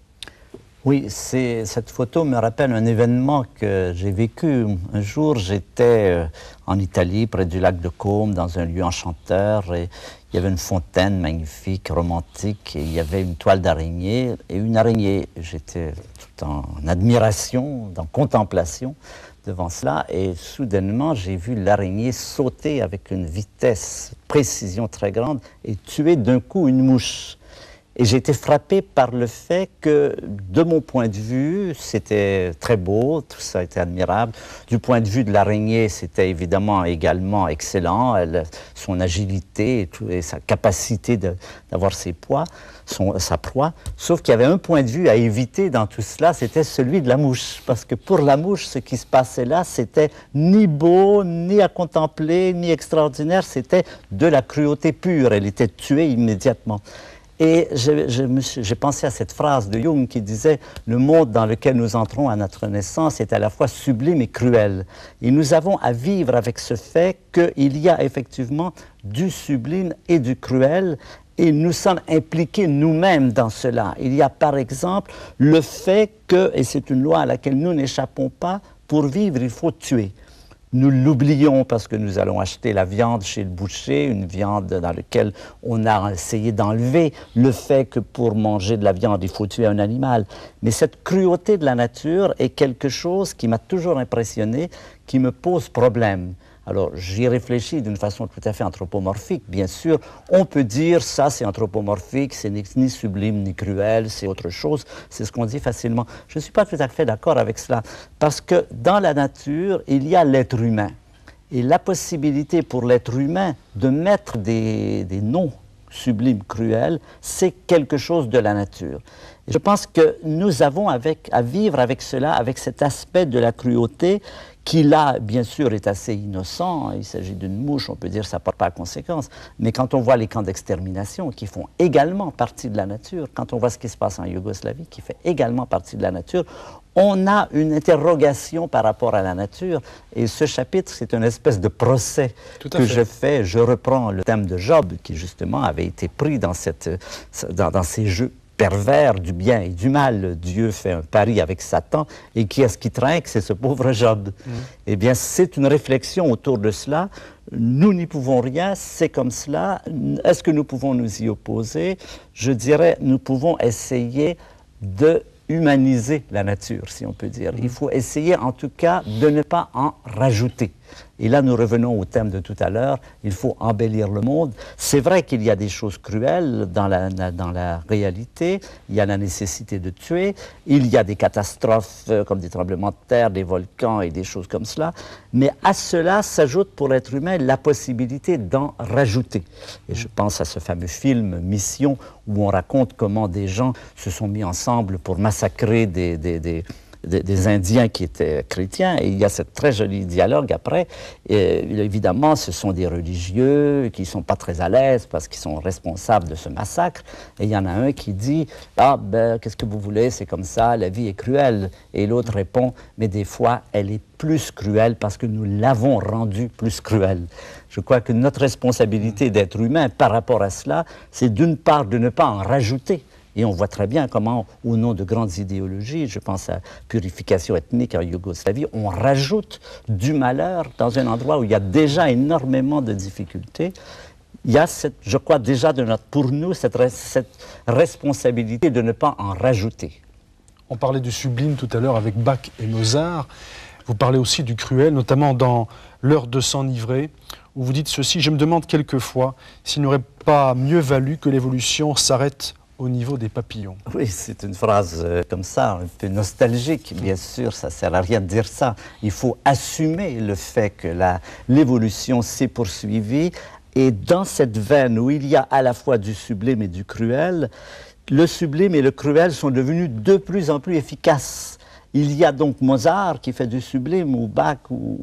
Oui, cette photo me rappelle un événement que j'ai vécu. Un jour, j'étais en Italie, près du lac de Côme, dans un lieu enchanteur, et il y avait une fontaine magnifique, romantique, et il y avait une toile d'araignée et une araignée. J'étais tout en admiration, en contemplation devant cela, et soudainement, j'ai vu l'araignée sauter avec une vitesse, précision très grande, et tuer d'un coup une mouche. Et j'ai été frappé par le fait que, de mon point de vue, c'était très beau, tout ça était admirable. Du point de vue de l'araignée, c'était évidemment également excellent, son agilité et sa capacité d'avoir ses poids, sa proie. Sauf qu'il y avait un point de vue à éviter dans tout cela, c'était celui de la mouche. Parce que pour la mouche, ce qui se passait là, c'était ni beau, ni à contempler, ni extraordinaire, c'était de la cruauté pure. Elle était tuée immédiatement. Et j'ai pensé à cette phrase de Jung qui disait « Le monde dans lequel nous entrons à notre naissance est à la fois sublime et cruel. » Et nous avons à vivre avec ce fait qu'il y a effectivement du sublime et du cruel, et nous sommes impliqués nous-mêmes dans cela. Il y a par exemple le fait que, et c'est une loi à laquelle nous n'échappons pas, pour vivre il faut tuer. Nous l'oublions parce que nous allons acheter la viande chez le boucher, une viande dans laquelle on a essayé d'enlever le fait que pour manger de la viande, il faut tuer un animal. Mais cette cruauté de la nature est quelque chose qui m'a toujours impressionné, qui me pose problème. Alors, j'y réfléchis d'une façon tout à fait anthropomorphique, bien sûr. On peut dire, ça c'est anthropomorphique, c'est ni sublime ni cruel, c'est autre chose, c'est ce qu'on dit facilement. Je ne suis pas tout à fait d'accord avec cela, parce que dans la nature, il y a l'être humain. Et la possibilité pour l'être humain de mettre des noms sublimes, cruels, c'est quelque chose de la nature. Et je pense que nous avons à vivre avec cela, avec cet aspect de la cruauté, qui là, bien sûr, est assez innocent. Il s'agit d'une mouche, on peut dire que ça ne porte pas à conséquence. Mais quand on voit les camps d'extermination qui font également partie de la nature, quand on voit ce qui se passe en Yougoslavie qui fait également partie de la nature, on a une interrogation par rapport à la nature. Et ce chapitre, c'est une espèce de procès que je fais. Je reprends le thème de Job, qui justement avait été pris dans ces jeux pervers du bien et du mal. Dieu fait un pari avec Satan, et qui est-ce qui trinque? C'est ce pauvre Job. Eh bien, c'est une réflexion autour de cela. Nous n'y pouvons rien, c'est comme cela. Est-ce que nous pouvons nous y opposer? Je dirais, nous pouvons essayer de humaniser la nature, si on peut dire. Il faut essayer, en tout cas, de ne pas en rajouter. Et là, nous revenons au thème de tout à l'heure, il faut embellir le monde. C'est vrai qu'il y a des choses cruelles dans la réalité, il y a la nécessité de tuer, il y a des catastrophes comme des tremblements de terre, des volcans et des choses comme cela, mais à cela s'ajoute pour l'être humain la possibilité d'en rajouter. Et je pense à ce fameux film Mission, où on raconte comment des gens se sont mis ensemble pour massacrer des des Indiens qui étaient chrétiens, et il y a ce très joli dialogue après. Et, évidemment, ce sont des religieux qui ne sont pas très à l'aise parce qu'ils sont responsables de ce massacre. Et il y en a un qui dit « Ah, ben, qu'est-ce que vous voulez, c'est comme ça, la vie est cruelle. » Et l'autre répond « Mais des fois, elle est plus cruelle parce que nous l'avons rendue plus cruelle. » Je crois que notre responsabilité d'être humain par rapport à cela, c'est d'une part de ne pas en rajouter. Et on voit très bien comment, au nom de grandes idéologies, je pense à purification ethnique en Yougoslavie, on rajoute du malheur dans un endroit où il y a déjà énormément de difficultés. Il y a, je crois, déjà pour nous, cette responsabilité de ne pas en rajouter. On parlait du sublime tout à l'heure avec Bach et Mozart. Vous parlez aussi du cruel, notamment dans L'heure de s'enivrer, où vous dites ceci: « Je me demande quelquefois s'il n'aurait pas mieux valu que l'évolution s'arrête au niveau des papillons. » Oui, c'est une phrase comme ça, un peu nostalgique, bien sûr, ça ne sert à rien de dire ça. Il faut assumer le fait que l'évolution s'est poursuivie, et dans cette veine où il y a à la fois du sublime et du cruel, le sublime et le cruel sont devenus de plus en plus efficaces. Il y a donc Mozart qui fait du sublime, ou Bach,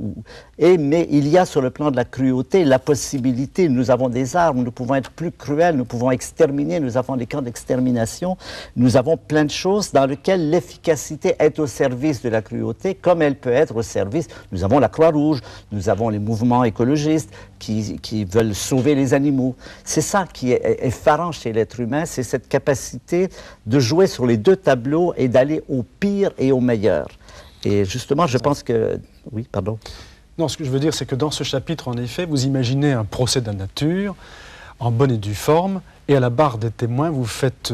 mais il y a sur le plan de la cruauté la possibilité, nous avons des armes, nous pouvons être plus cruels, nous pouvons exterminer, nous avons des camps d'extermination, nous avons plein de choses dans lesquelles l'efficacité est au service de la cruauté, comme elle peut être au service, nous avons la Croix-Rouge, nous avons les mouvements écologistes qui veulent sauver les animaux. C'est ça qui est effarant chez l'être humain, c'est cette capacité de jouer sur les deux tableaux et d'aller au pire et au meilleur. Et justement, je pense que... Oui, pardon. Non, ce que je veux dire, c'est que dans ce chapitre, en effet, vous imaginez un procès de la nature, en bonne et due forme, et à la barre des témoins, vous faites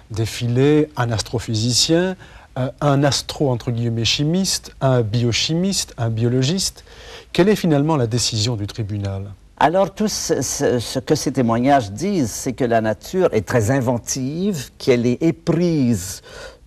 défiler un astrophysicien, un astro, entre guillemets, chimiste, un biochimiste, un biologiste. Quelle est finalement la décision du tribunal ? Alors, tout ce que ces témoignages disent, c'est que la nature est très inventive, qu'elle est éprise,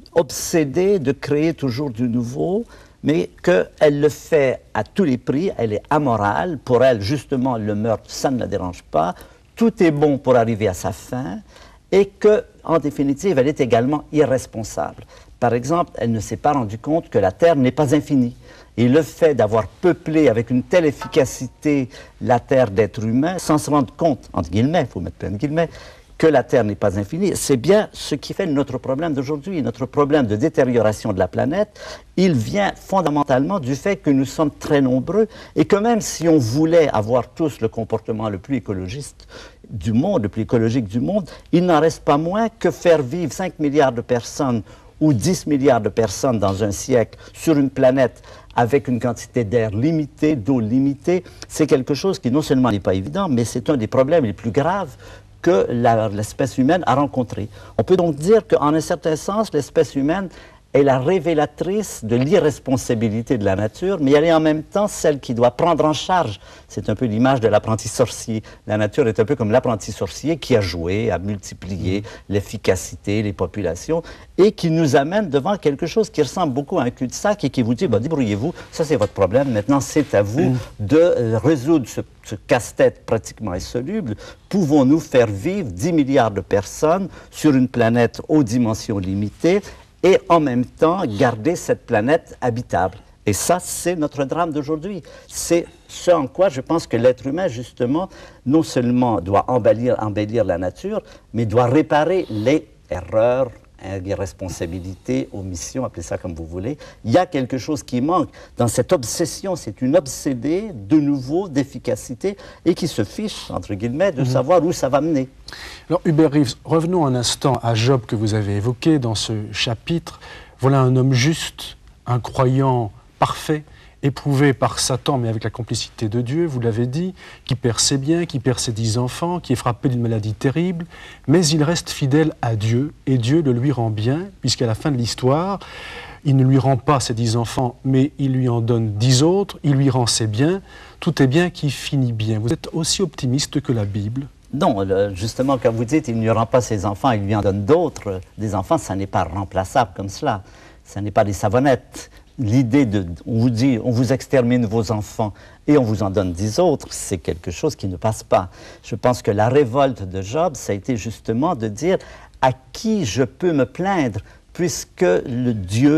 obsédée de créer toujours du nouveau, mais qu'elle le fait à tous les prix, elle est amorale. Pour elle, justement, le meurtre, ça ne la dérange pas. Tout est bon pour arriver à sa fin, et qu'en définitive, elle est également irresponsable. Par exemple, elle ne s'est pas rendue compte que la Terre n'est pas infinie. Et le fait d'avoir peuplé avec une telle efficacité la Terre d'êtres humains, sans se rendre compte, entre guillemets, il faut mettre plein de guillemets, que la Terre n'est pas infinie, c'est bien ce qui fait notre problème d'aujourd'hui. Notre problème de détérioration de la planète, il vient fondamentalement du fait que nous sommes très nombreux et que même si on voulait avoir tous le comportement le plus écologiste du monde, le plus écologique du monde, il n'en reste pas moins que faire vivre 5 milliards de personnes ou 10 milliards de personnes dans un siècle sur une planète avec une quantité d'air limitée, d'eau limitée, c'est quelque chose qui non seulement n'est pas évident, mais c'est un des problèmes les plus graves que l'espèce humaine a rencontré. On peut donc dire qu'en un certain sens, l'espèce humaine est la révélatrice de l'irresponsabilité de la nature, mais elle est en même temps celle qui doit prendre en charge. C'est un peu l'image de l'apprenti sorcier. La nature est un peu comme l'apprenti sorcier qui a joué, a multiplié l'efficacité, les populations, et qui nous amène devant quelque chose qui ressemble beaucoup à un cul-de-sac et qui vous dit, bah, débrouillez-vous, ça c'est votre problème, maintenant c'est à vous de résoudre ce casse-tête pratiquement insoluble. Pouvons-nous faire vivre 10 milliards de personnes sur une planète aux dimensions limitées et en même temps garder cette planète habitable? Et ça, c'est notre drame d'aujourd'hui. C'est ce en quoi je pense que l'être humain, justement, non seulement doit embellir la nature, mais doit réparer les erreurs, irresponsabilités, omissions, appelez ça comme vous voulez. Il y a quelque chose qui manque dans cette obsession. C'est une obsédée, de nouveau, d'efficacité, et qui se fiche, entre guillemets, de savoir où ça va mener. Alors, Hubert Reeves, revenons un instant à Job que vous avez évoqué dans ce chapitre. Voilà un homme juste, un croyant parfait, éprouvé par Satan, mais avec la complicité de Dieu, vous l'avez dit, qui perd ses biens, qui perd ses 10 enfants, qui est frappé d'une maladie terrible, mais il reste fidèle à Dieu, et Dieu le lui rend bien, puisqu'à la fin de l'histoire, il ne lui rend pas ses 10 enfants, mais il lui en donne 10 autres, il lui rend ses biens, tout est bien qui finit bien. Vous êtes aussi optimiste que la Bible? Non, justement, quand vous dites il ne lui rend pas ses enfants, il lui en donne d'autres, des enfants, ça n'est pas remplaçable comme cela, ça n'est pas des savonnettes. L'idée on vous dit, on vous extermine vos enfants et on vous en donne 10 autres, c'est quelque chose qui ne passe pas. Je pense que la révolte de Job, ça a été justement de dire à qui je peux me plaindre, puisque le Dieu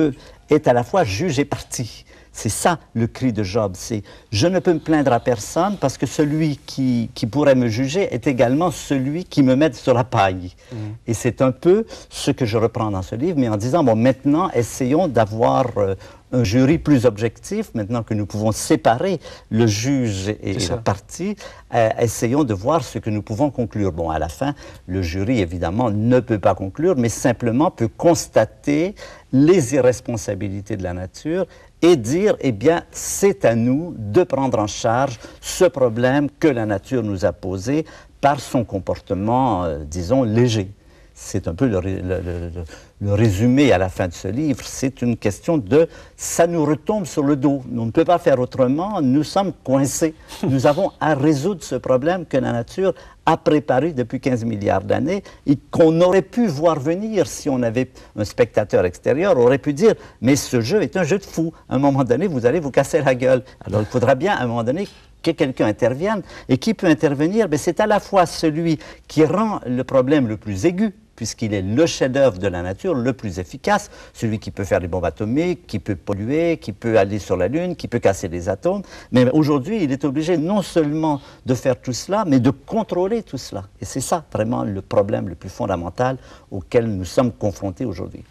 est à la fois juge et partie. C'est ça le cri de Job, c'est « je ne peux me plaindre à personne parce que celui qui pourrait me juger est également celui qui me met sur la paille ». Et c'est un peu ce que je reprends dans ce livre, mais en disant « bon, maintenant, essayons d'avoir un jury plus objectif, maintenant que nous pouvons séparer le juge et la partie, essayons de voir ce que nous pouvons conclure ». Bon, à la fin, le jury, évidemment, ne peut pas conclure, mais simplement peut constater les irresponsabilités de la nature et dire, eh bien, c'est à nous de prendre en charge ce problème que la nature nous a posé par son comportement, disons, léger. C'est un peu le résumé à la fin de ce livre. C'est une question de « ça nous retombe sur le dos ». On ne peut pas faire autrement, nous sommes coincés. Nous avons à résoudre ce problème que la nature a préparé depuis 15 milliards d'années et qu'on aurait pu voir venir si on avait un spectateur extérieur, aurait pu dire « mais ce jeu est un jeu de fou. À un moment donné, vous allez vous casser la gueule. » Alors il faudra bien, à un moment donné, que quelqu'un intervienne. Et qui peut intervenir? C'est à la fois celui qui rend le problème le plus aigu, puisqu'il est le chef-d'œuvre de la nature, le plus efficace, celui qui peut faire des bombes atomiques, qui peut polluer, qui peut aller sur la Lune, qui peut casser des atomes. Mais aujourd'hui, il est obligé non seulement de faire tout cela, mais de contrôler tout cela. Et c'est ça vraiment le problème le plus fondamental auquel nous sommes confrontés aujourd'hui.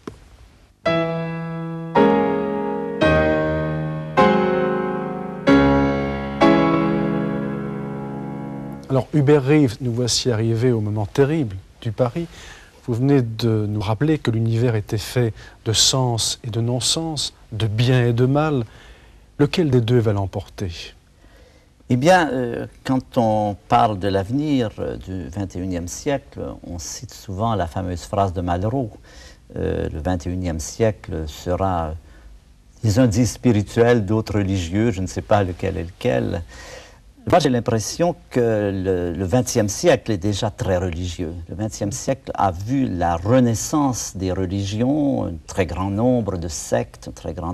Alors, Hubert Reeves, nous voici arrivés au moment terrible du pari. Vous venez de nous rappeler que l'univers était fait de sens et de non-sens, de bien et de mal. Lequel des deux va l'emporter? Eh bien, quand on parle de l'avenir du XXIe siècle, on cite souvent la fameuse phrase de Malraux. Le XXIe siècle sera, les uns disent spirituel, d'autres religieux, je ne sais pas lequel est lequel. Moi, j'ai l'impression que le XXe siècle est déjà très religieux. Le XXe siècle a vu la renaissance des religions, un très grand nombre de sectes,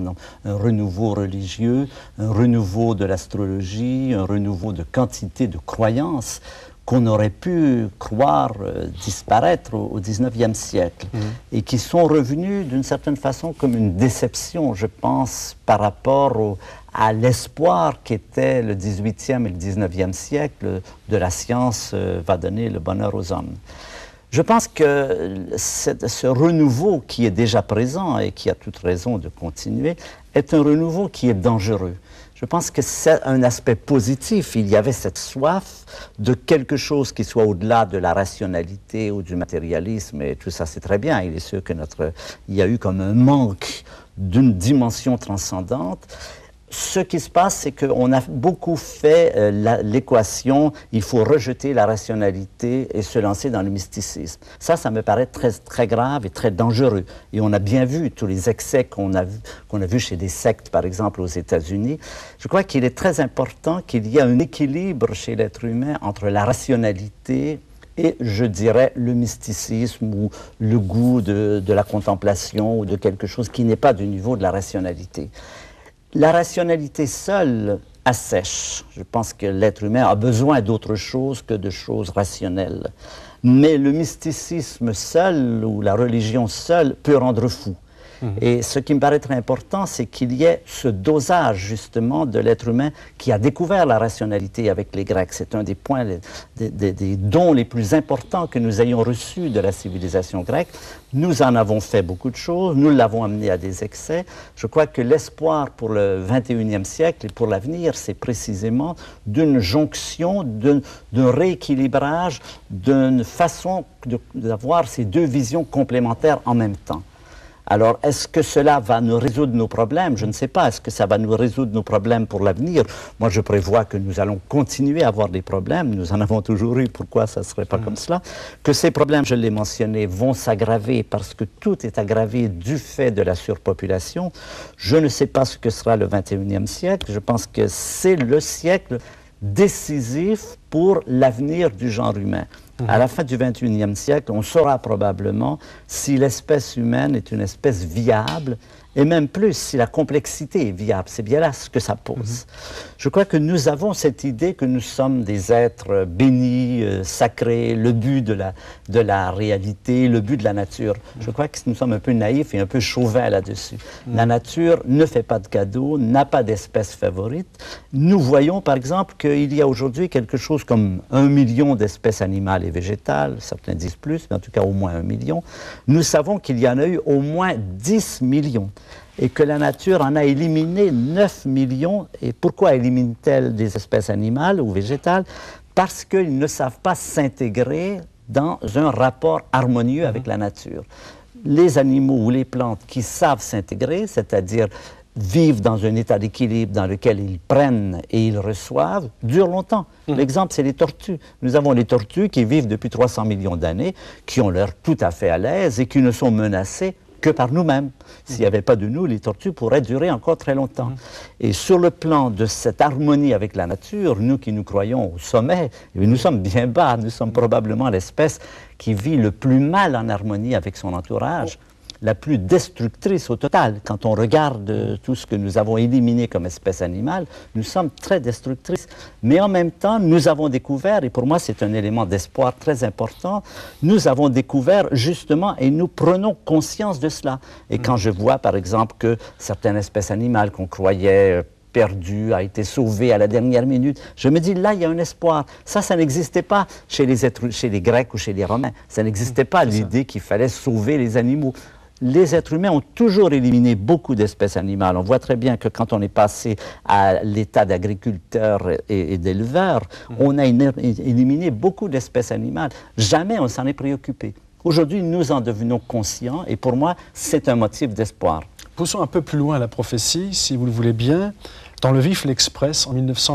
un renouveau religieux, un renouveau de l'astrologie, un renouveau de quantité de croyances qu'on aurait pu croire disparaître au XIXe siècle et qui sont revenus d'une certaine façon comme une déception, je pense, par rapport à l'espoir qu'était le XVIIIe et le XIXe siècle de la science va donner le bonheur aux hommes. Je pense que ce renouveau qui est déjà présent et qui a toute raison de continuer est un renouveau qui est dangereux. Je pense que c'est un aspect positif. Il y avait cette soif de quelque chose qui soit au-delà de la rationalité ou du matérialisme, et tout ça, c'est très bien. Il est sûr que il y a eu comme un manque d'une dimension transcendante. Ce qui se passe, c'est qu'on a beaucoup fait l'équation, il faut rejeter la rationalité et se lancer dans le mysticisme. Ça me paraît très grave et très dangereux. Et on a bien vu tous les excès qu'on a vus chez des sectes, par exemple aux États-Unis. Je crois qu'il est très important qu'il y ait un équilibre chez l'être humain entre la rationalité et, je dirais, le mysticisme ou le goût de la contemplation ou de quelque chose qui n'est pas du niveau de la rationalité. La rationalité seule assèche. Je pense que l'être humain a besoin d'autre chose que de choses rationnelles. Mais le mysticisme seul ou la religion seule peut rendre fou. Et ce qui me paraît très important, c'est qu'il y ait ce dosage, justement, de l'être humain qui a découvert la rationalité avec les Grecs. C'est un des points, des dons les plus importants que nous ayons reçus de la civilisation grecque. Nous en avons fait beaucoup de choses, nous l'avons amené à des excès. Je crois que l'espoir pour le XXIe siècle et pour l'avenir, c'est précisément d'une jonction, d'un rééquilibrage, d'une façon d'avoir ces deux visions complémentaires en même temps. Alors, est-ce que cela va nous résoudre nos problèmes? Je ne sais pas. Est-ce que ça va nous résoudre nos problèmes pour l'avenir? Moi, je prévois que nous allons continuer à avoir des problèmes. Nous en avons toujours eu. Pourquoi ça ne serait pas comme cela? Que ces problèmes, je l'ai mentionné, vont s'aggraver parce que tout est aggravé du fait de la surpopulation. Je ne sais pas ce que sera le XXIe siècle. Je pense que c'est le siècle décisif pour l'avenir du genre humain. À la fin du XXIe siècle, on saura probablement si l'espèce humaine est une espèce viable, et même plus si la complexité est viable. C'est bien là ce que ça pose. Je crois que nous avons cette idée que nous sommes des êtres bénis, sacrés, le but de la réalité, le but de la nature. Je crois que nous sommes un peu naïfs et un peu chauvins là-dessus. La nature ne fait pas de cadeaux, n'a pas d'espèce favorite. Nous voyons par exemple qu'il y a aujourd'hui quelque chose comme 1 million d'espèces animales et végétales, certains disent plus, mais en tout cas au moins 1 million. Nous savons qu'il y en a eu au moins 10 millions. Et que la nature en a éliminé 9 millions. Et pourquoi élimine-t-elle des espèces animales ou végétales? Parce qu'ils ne savent pas s'intégrer dans un rapport harmonieux avec la nature. Les animaux ou les plantes qui savent s'intégrer, c'est-à-dire vivent dans un état d'équilibre dans lequel ils prennent et ils reçoivent, durent longtemps. L'exemple, c'est les tortues. Nous avons les tortues qui vivent depuis 300 millions d'années, qui ont l'air tout à fait à l'aise et qui ne sont menacées que par nous-mêmes. S'il n'y avait pas de nous, les tortues pourraient durer encore très longtemps. Et sur le plan de cette harmonie avec la nature, nous qui nous croyons au sommet, nous sommes bien bas. Nous sommes probablement l'espèce qui vit le plus mal en harmonie avec son entourage, la plus destructrice au total. Quand on regarde tout ce que nous avons éliminé comme espèce animale, nous sommes très destructrices. Mais en même temps, nous avons découvert, et pour moi c'est un élément d'espoir très important, nous avons découvert justement, et nous prenons conscience de cela. Et quand je vois par exemple que certaines espèces animales qu'on croyait perdu, a été sauvé à la dernière minute. Je me dis, là, il y a un espoir. Ça n'existait pas chez les Grecs ou chez les Romains. Ça n'existait pas l'idée qu'il fallait sauver les animaux. Les êtres humains ont toujours éliminé beaucoup d'espèces animales. On voit très bien que quand on est passé à l'état d'agriculteur et d'éleveur, on a éliminé beaucoup d'espèces animales. Jamais on s'en est préoccupé. Aujourd'hui, nous en devenons conscients et pour moi, c'est un motif d'espoir. Poussons un peu plus loin la prophétie, si vous le voulez bien. Dans le Vif l'Express, en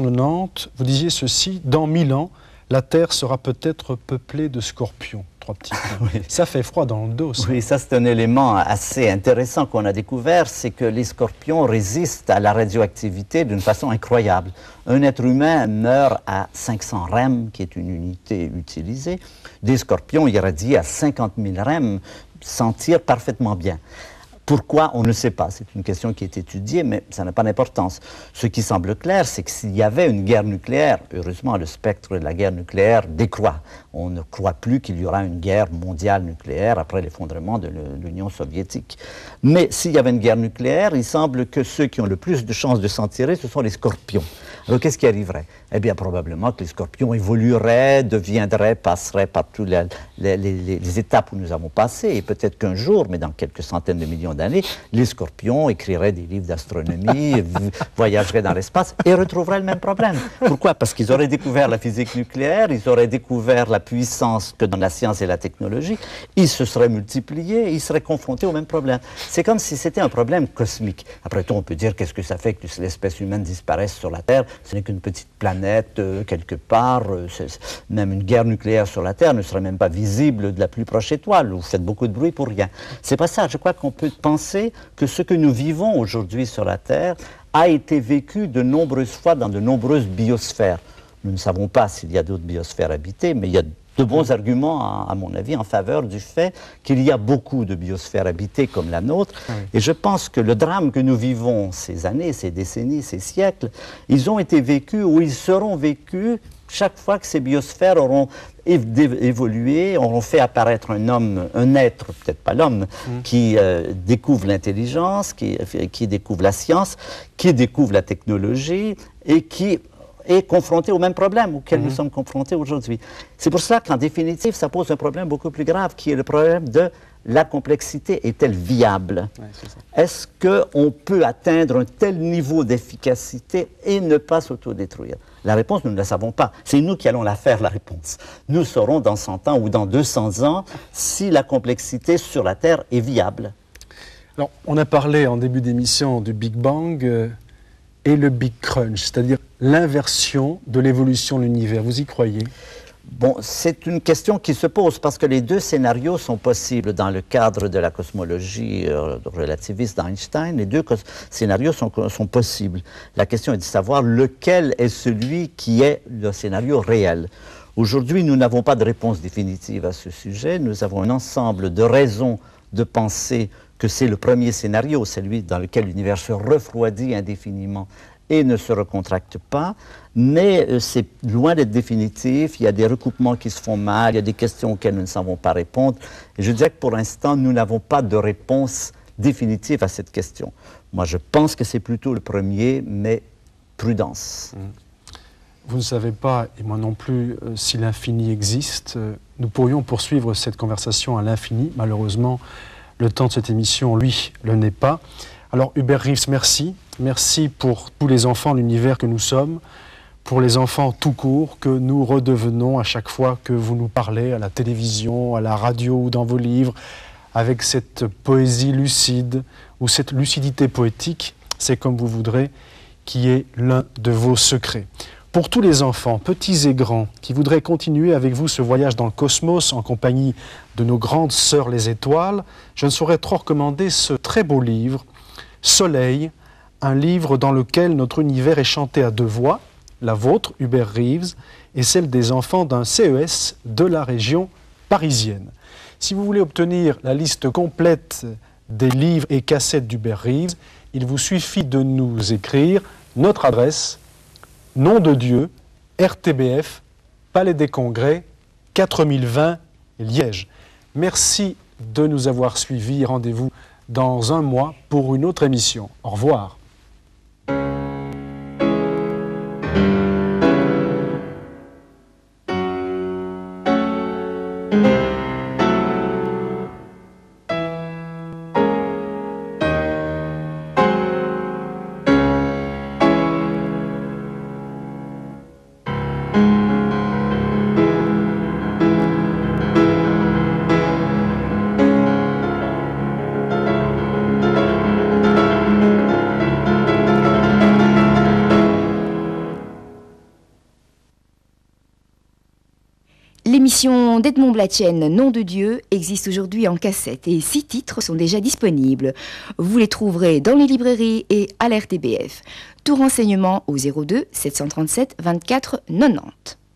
1990, vous disiez ceci, « Dans 1000 ans, la Terre sera peut-être peuplée de scorpions. » Trois petits points. Oui. Ça fait froid dans le dos. Ça. Oui, ça c'est un élément assez intéressant qu'on a découvert, c'est que les scorpions résistent à la radioactivité d'une façon incroyable. Un être humain meurt à 500 rem, qui est une unité utilisée. Des scorpions irradiés à 50 000 rem s'en tirent parfaitement bien. Pourquoi? On ne sait pas. C'est une question qui est étudiée, mais ça n'a pas d'importance. Ce qui semble clair, c'est que s'il y avait une guerre nucléaire, heureusement, le spectre de la guerre nucléaire décroît. On ne croit plus qu'il y aura une guerre mondiale nucléaire après l'effondrement de l'Union soviétique. Mais s'il y avait une guerre nucléaire, il semble que ceux qui ont le plus de chances de s'en tirer, ce sont les scorpions. Alors, qu'est-ce qui arriverait? Eh bien, probablement que les scorpions évolueraient, passeraient par toutes les étapes où nous avons passé, et peut-être qu'un jour, mais dans quelques centaines de millions d'années, les scorpions écriraient des livres d'astronomie, voyageraient dans l'espace et retrouveraient le même problème. Pourquoi? Parce qu'ils auraient découvert la physique nucléaire, ils auraient découvert la puissance que dans la science et la technologie, ils se seraient multipliés, ils seraient confrontés au même problème. C'est comme si c'était un problème cosmique. Après tout, on peut dire qu'est-ce que ça fait que l'espèce humaine disparaisse sur la Terre? Ce n'est qu'une petite planète quelque part. Même une guerre nucléaire sur la Terre ne serait même pas visible de la plus proche étoile. Vous faites beaucoup de bruit pour rien. C'est pas ça. Je crois qu'on peut penser que ce que nous vivons aujourd'hui sur la Terre a été vécu de nombreuses fois dans de nombreuses biosphères. Nous ne savons pas s'il y a d'autres biosphères habitées, mais il y a de bons arguments, à mon avis, en faveur du fait qu'il y a beaucoup de biosphères habitées comme la nôtre. Oui. Et je pense que le drame que nous vivons ces années, ces décennies, ces siècles, ils ont été vécus ou ils seront vécus chaque fois que ces biosphères auront évolué, auront fait apparaître un homme, un être, peut-être pas l'homme, qui découvre l'intelligence, qui découvre la science, qui découvre la technologie et qui est confronté au même problème auquel nous sommes confrontés aujourd'hui. C'est pour cela qu'en définitive, ça pose un problème beaucoup plus grave, qui est le problème de la complexité est-elle viable? Ouais, est-ce qu'on peut atteindre un tel niveau d'efficacité et ne pas s'autodétruire? La réponse, nous ne la savons pas. C'est nous qui allons la faire, la réponse. Nous saurons dans 100 ans ou dans 200 ans si la complexité sur la Terre est viable. Alors, on a parlé en début d'émission du Big Bang et le Big Crunch, c'est-à-dire l'inversion de l'évolution de l'univers. Vous y croyez? Bon, c'est une question qui se pose parce que les deux scénarios sont possibles dans le cadre de la cosmologie relativiste d'Einstein. Les deux scénarios sont possibles. La question est de savoir lequel est celui qui est le scénario réel. Aujourd'hui, nous n'avons pas de réponse définitive à ce sujet. Nous avons un ensemble de raisons de penser que c'est le premier scénario, celui dans lequel l'univers se refroidit indéfiniment et ne se recontracte pas, mais c'est loin d'être définitif. Il y a des recoupements qui se font mal, il y a des questions auxquelles nous ne savons pas répondre. Et je dirais que pour l'instant, nous n'avons pas de réponse définitive à cette question. Moi, je pense que c'est plutôt le premier, mais prudence. Vous ne savez pas, et moi non plus, si l'infini existe. Nous pourrions poursuivre cette conversation à l'infini. Malheureusement, le temps de cette émission, lui, le n'est pas. Alors, Hubert Reeves, merci. Merci pour tous les enfants de l'univers que nous sommes, pour les enfants tout court que nous redevenons à chaque fois que vous nous parlez à la télévision, à la radio ou dans vos livres, avec cette poésie lucide ou cette lucidité poétique, c'est comme vous voudrez, qui est l'un de vos secrets. Pour tous les enfants, petits et grands, qui voudraient continuer avec vous ce voyage dans le cosmos en compagnie de nos grandes sœurs les étoiles, je ne saurais trop recommander ce très beau livre, Soleil, un livre dans lequel notre univers est chanté à deux voix, la vôtre, Hubert Reeves, et celle des enfants d'un CES de la région parisienne. Si vous voulez obtenir la liste complète des livres et cassettes d'Hubert Reeves, il vous suffit de nous écrire notre adresse, Nom de Dieu, RTBF, Palais des Congrès, 4020, Liège. Merci de nous avoir suivis. Rendez-vous dans un mois pour une autre émission. Au revoir. L'émission d'Edmond Blatchen, Nom de Dieu, existe aujourd'hui en cassette et 6 titres sont déjà disponibles. Vous les trouverez dans les librairies et à l'RTBF. Tout renseignement au 02 737 24 90.